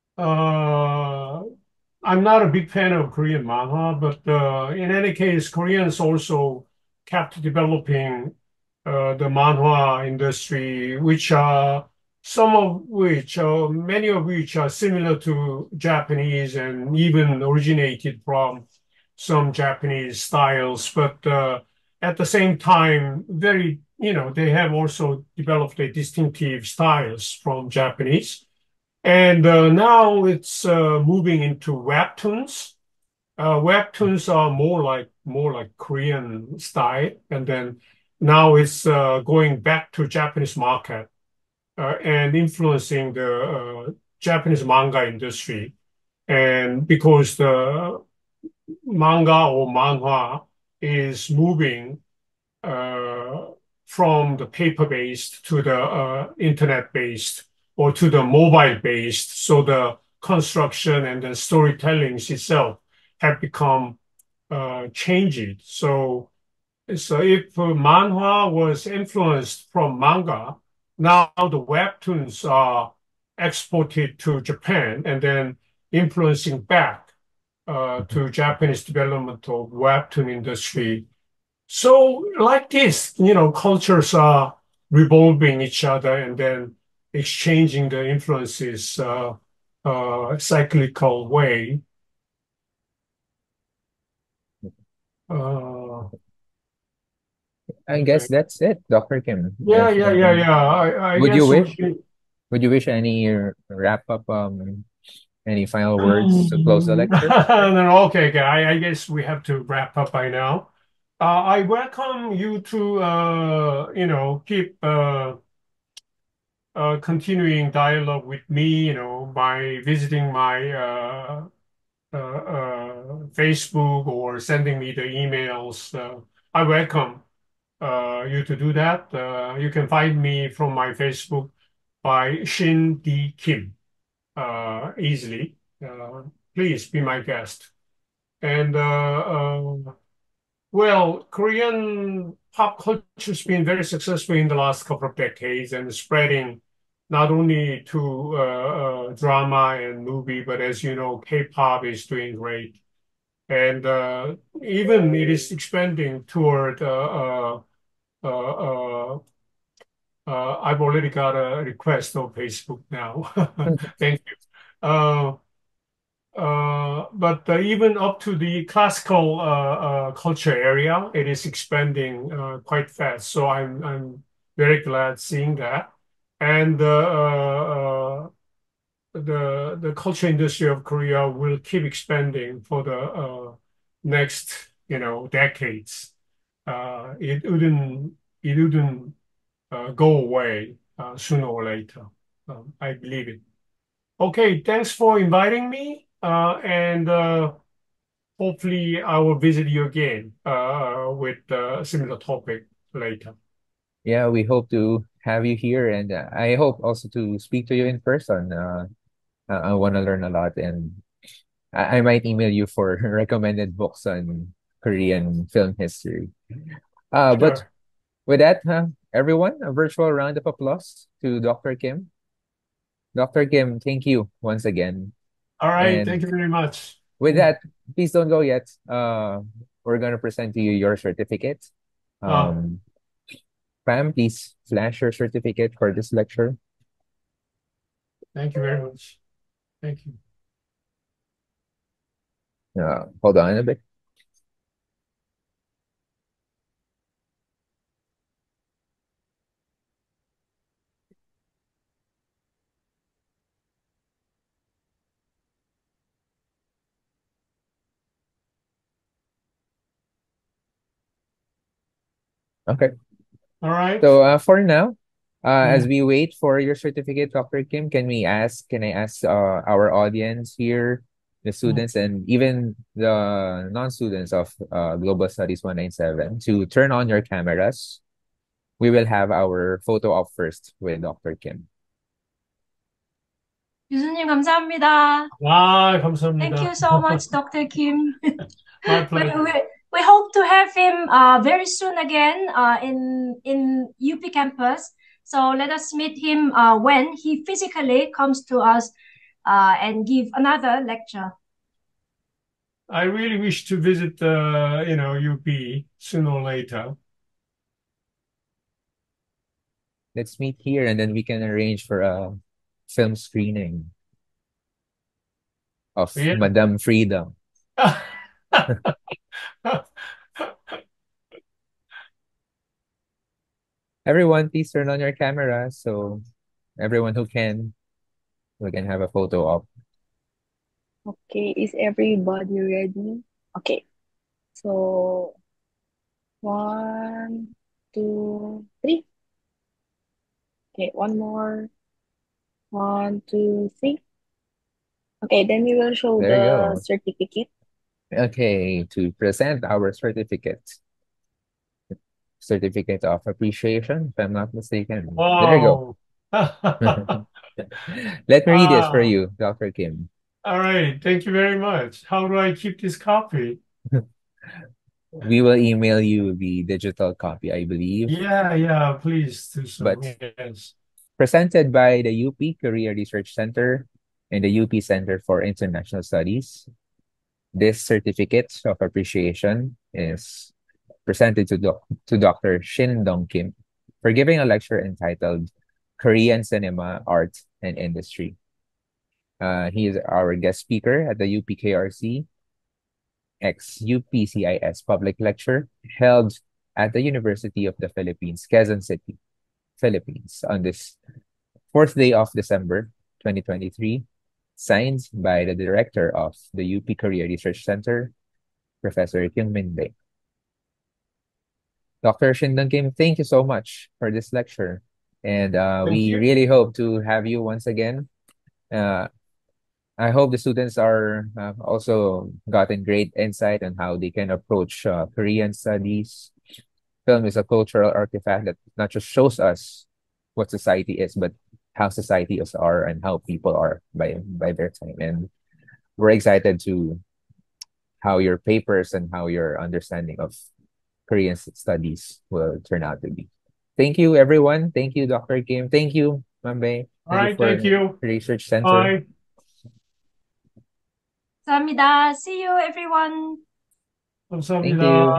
Uh, I'm not a big fan of Korean manhwa, but uh, in any case, Koreans also kept developing uh, the manhwa industry, which are some of which, uh, many of which are similar to Japanese and even originated from some Japanese styles, but uh, at the same time, very, you know, they have also developed a distinctive styles from Japanese. And uh, now it's uh, moving into webtoons. Uh, webtoons are more like more like Korean style, and then now it's uh, going back to Japanese market uh, and influencing the uh, Japanese manga industry. And because the manga or manhwa is moving uh, from the paper-based to the uh, internet-based or to the mobile-based. So the construction and the storytelling itself have become uh, changed. So, so if uh, manhwa was influenced from manga, now the webtoons are exported to Japan and then influencing back uh, Mhm. to Japanese development of webtoon industry. So like this, you know, cultures are revolving each other and then exchanging the influences uh, uh, cyclical way. Uh, I guess okay. that's it, Doctor Kim. Yeah, If, yeah, yeah, um, yeah. I, I would you guess we wish can. would you wish any uh, wrap up um any final words to close the Mm. lecture? No, okay, okay. I, I guess we have to wrap up by now. Uh, I welcome you to, uh, you know, keep uh, uh, continuing dialogue with me, you know, by visiting my uh, uh, uh, Facebook or sending me the emails. Uh, I welcome uh, you to do that. Uh, you can find me from my Facebook by Shin D Kim uh, easily. Uh, please be my guest. And uh, uh, well, Korean pop culture has been very successful in the last couple of decades and spreading not only to uh, uh, drama and movie, but as you know, K-pop is doing great. And uh, even it is expanding toward, uh, uh, uh, uh, uh, I've already got a request on Facebook now. Thank you. Uh, Uh, but uh, even up to the classical uh, uh, culture area, it is expanding uh, quite fast. So I'm I'm very glad seeing that. And uh, uh, the the culture industry of Korea will keep expanding for the uh, next, you know, decades. Uh, it wouldn't it wouldn't uh, go away uh, sooner or later. Um, I believe it. Okay, thanks for inviting me. Uh, and uh, hopefully I will visit you again uh, with a similar topic later. Yeah, we hope to have you here, and uh, I hope also to speak to you in person. Uh, I, I want to learn a lot, and I, I might email you for recommended books on Korean film history. Uh, but Sure. with that, huh, everyone, a virtual round of applause to Doctor Kim. Doctor Kim, thank you once again. All right. And Thank you very much. with that, please don't go yet. Uh, we're going to present to you your certificate. Oh, Um, Pam, please flash your certificate for this lecture. thank you very much. Thank you. Uh, hold on a bit. Okay. All right. So uh, for now, uh, as Mm. we wait for your certificate, Doctor Kim, can we ask, can I ask uh, our audience here, the Mm. students and even the non-students of uh, Global Studies one ninety-seven to turn on your cameras? We will have our photo op first with Doctor Kim. 교수님 감사합니다. 아, Thank 감사합니다. you so much, Doctor Kim. My we, pleasure. we, we hope to have him uh, very soon again uh, in in U P campus. So let us meet him uh, when he physically comes to us uh, and give another lecture. I really wish to visit, uh, you know, U P sooner or later. Let's meet here and then we can arrange for a film screening of Yeah. Madame Freedom. Everyone, please turn on your camera so everyone who can, we can have a photo op. Okay, is everybody ready? Okay, so one, two, three. Okay, one more. One, two, three. Okay, then we will show There you the go. certificate. Okay, to present our certificate. Certificate of appreciation, if I'm not mistaken. There you go. Wow. Let me read it for Ah, you, Doctor Kim. all right. Thank you very much. How do I keep this copy? We will email you the digital copy, I believe. Yeah, yeah, please do so. But Yes. presented by the U P Career Research Center and the U P Center for International Studies. This certificate of appreciation is presented to, doc to Doctor Shin Dong Kim for giving a lecture entitled Korean Cinema, Art, and Industry. Uh, he is our guest speaker at the U P K R C ex-U P C I S public lecture held at the University of the Philippines, Quezon City, Philippines, on this fourth day of December twenty twenty-three, signed by the director of the U P Career Research Center, Professor Kyungmin Bae. Doctor Shin Dong Kim, thank you so much for this lecture. And uh, Thank we you. really hope to have you once again. Uh, I hope the students are uh, also gotten great insight on how they can approach uh, Korean studies. Film is a cultural artifact that not just shows us what society is, but how societies are and how people are by by their time. And we're excited to how your papers and how your understanding of Korean studies will turn out to be. Thank you, everyone. Thank you, Doctor Kim. Thank you, Mambe. All Thank you right. for Thank you. Research Center. Bye. 감사합니다. See you, everyone. Thank 감사합니다. you.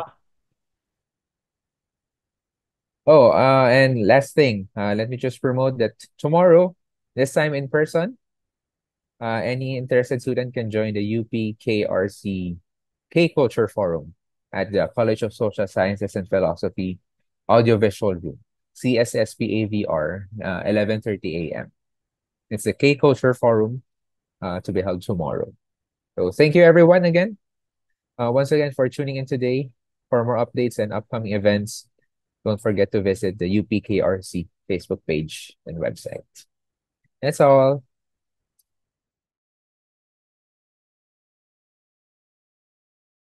Oh, uh, and last thing, uh, let me just promote that tomorrow, this time in person, uh, any interested student can join the U P K R C K Culture Forum at the College of Social Sciences and Philosophy Audiovisual Room, C S S P A V R, uh, eleven thirty a m It's the K Culture Forum uh, to be held tomorrow. So thank you everyone again. Uh, once again for tuning in today. For more updates and upcoming events, don't forget to visit the U P K R C Facebook page and website. That's all.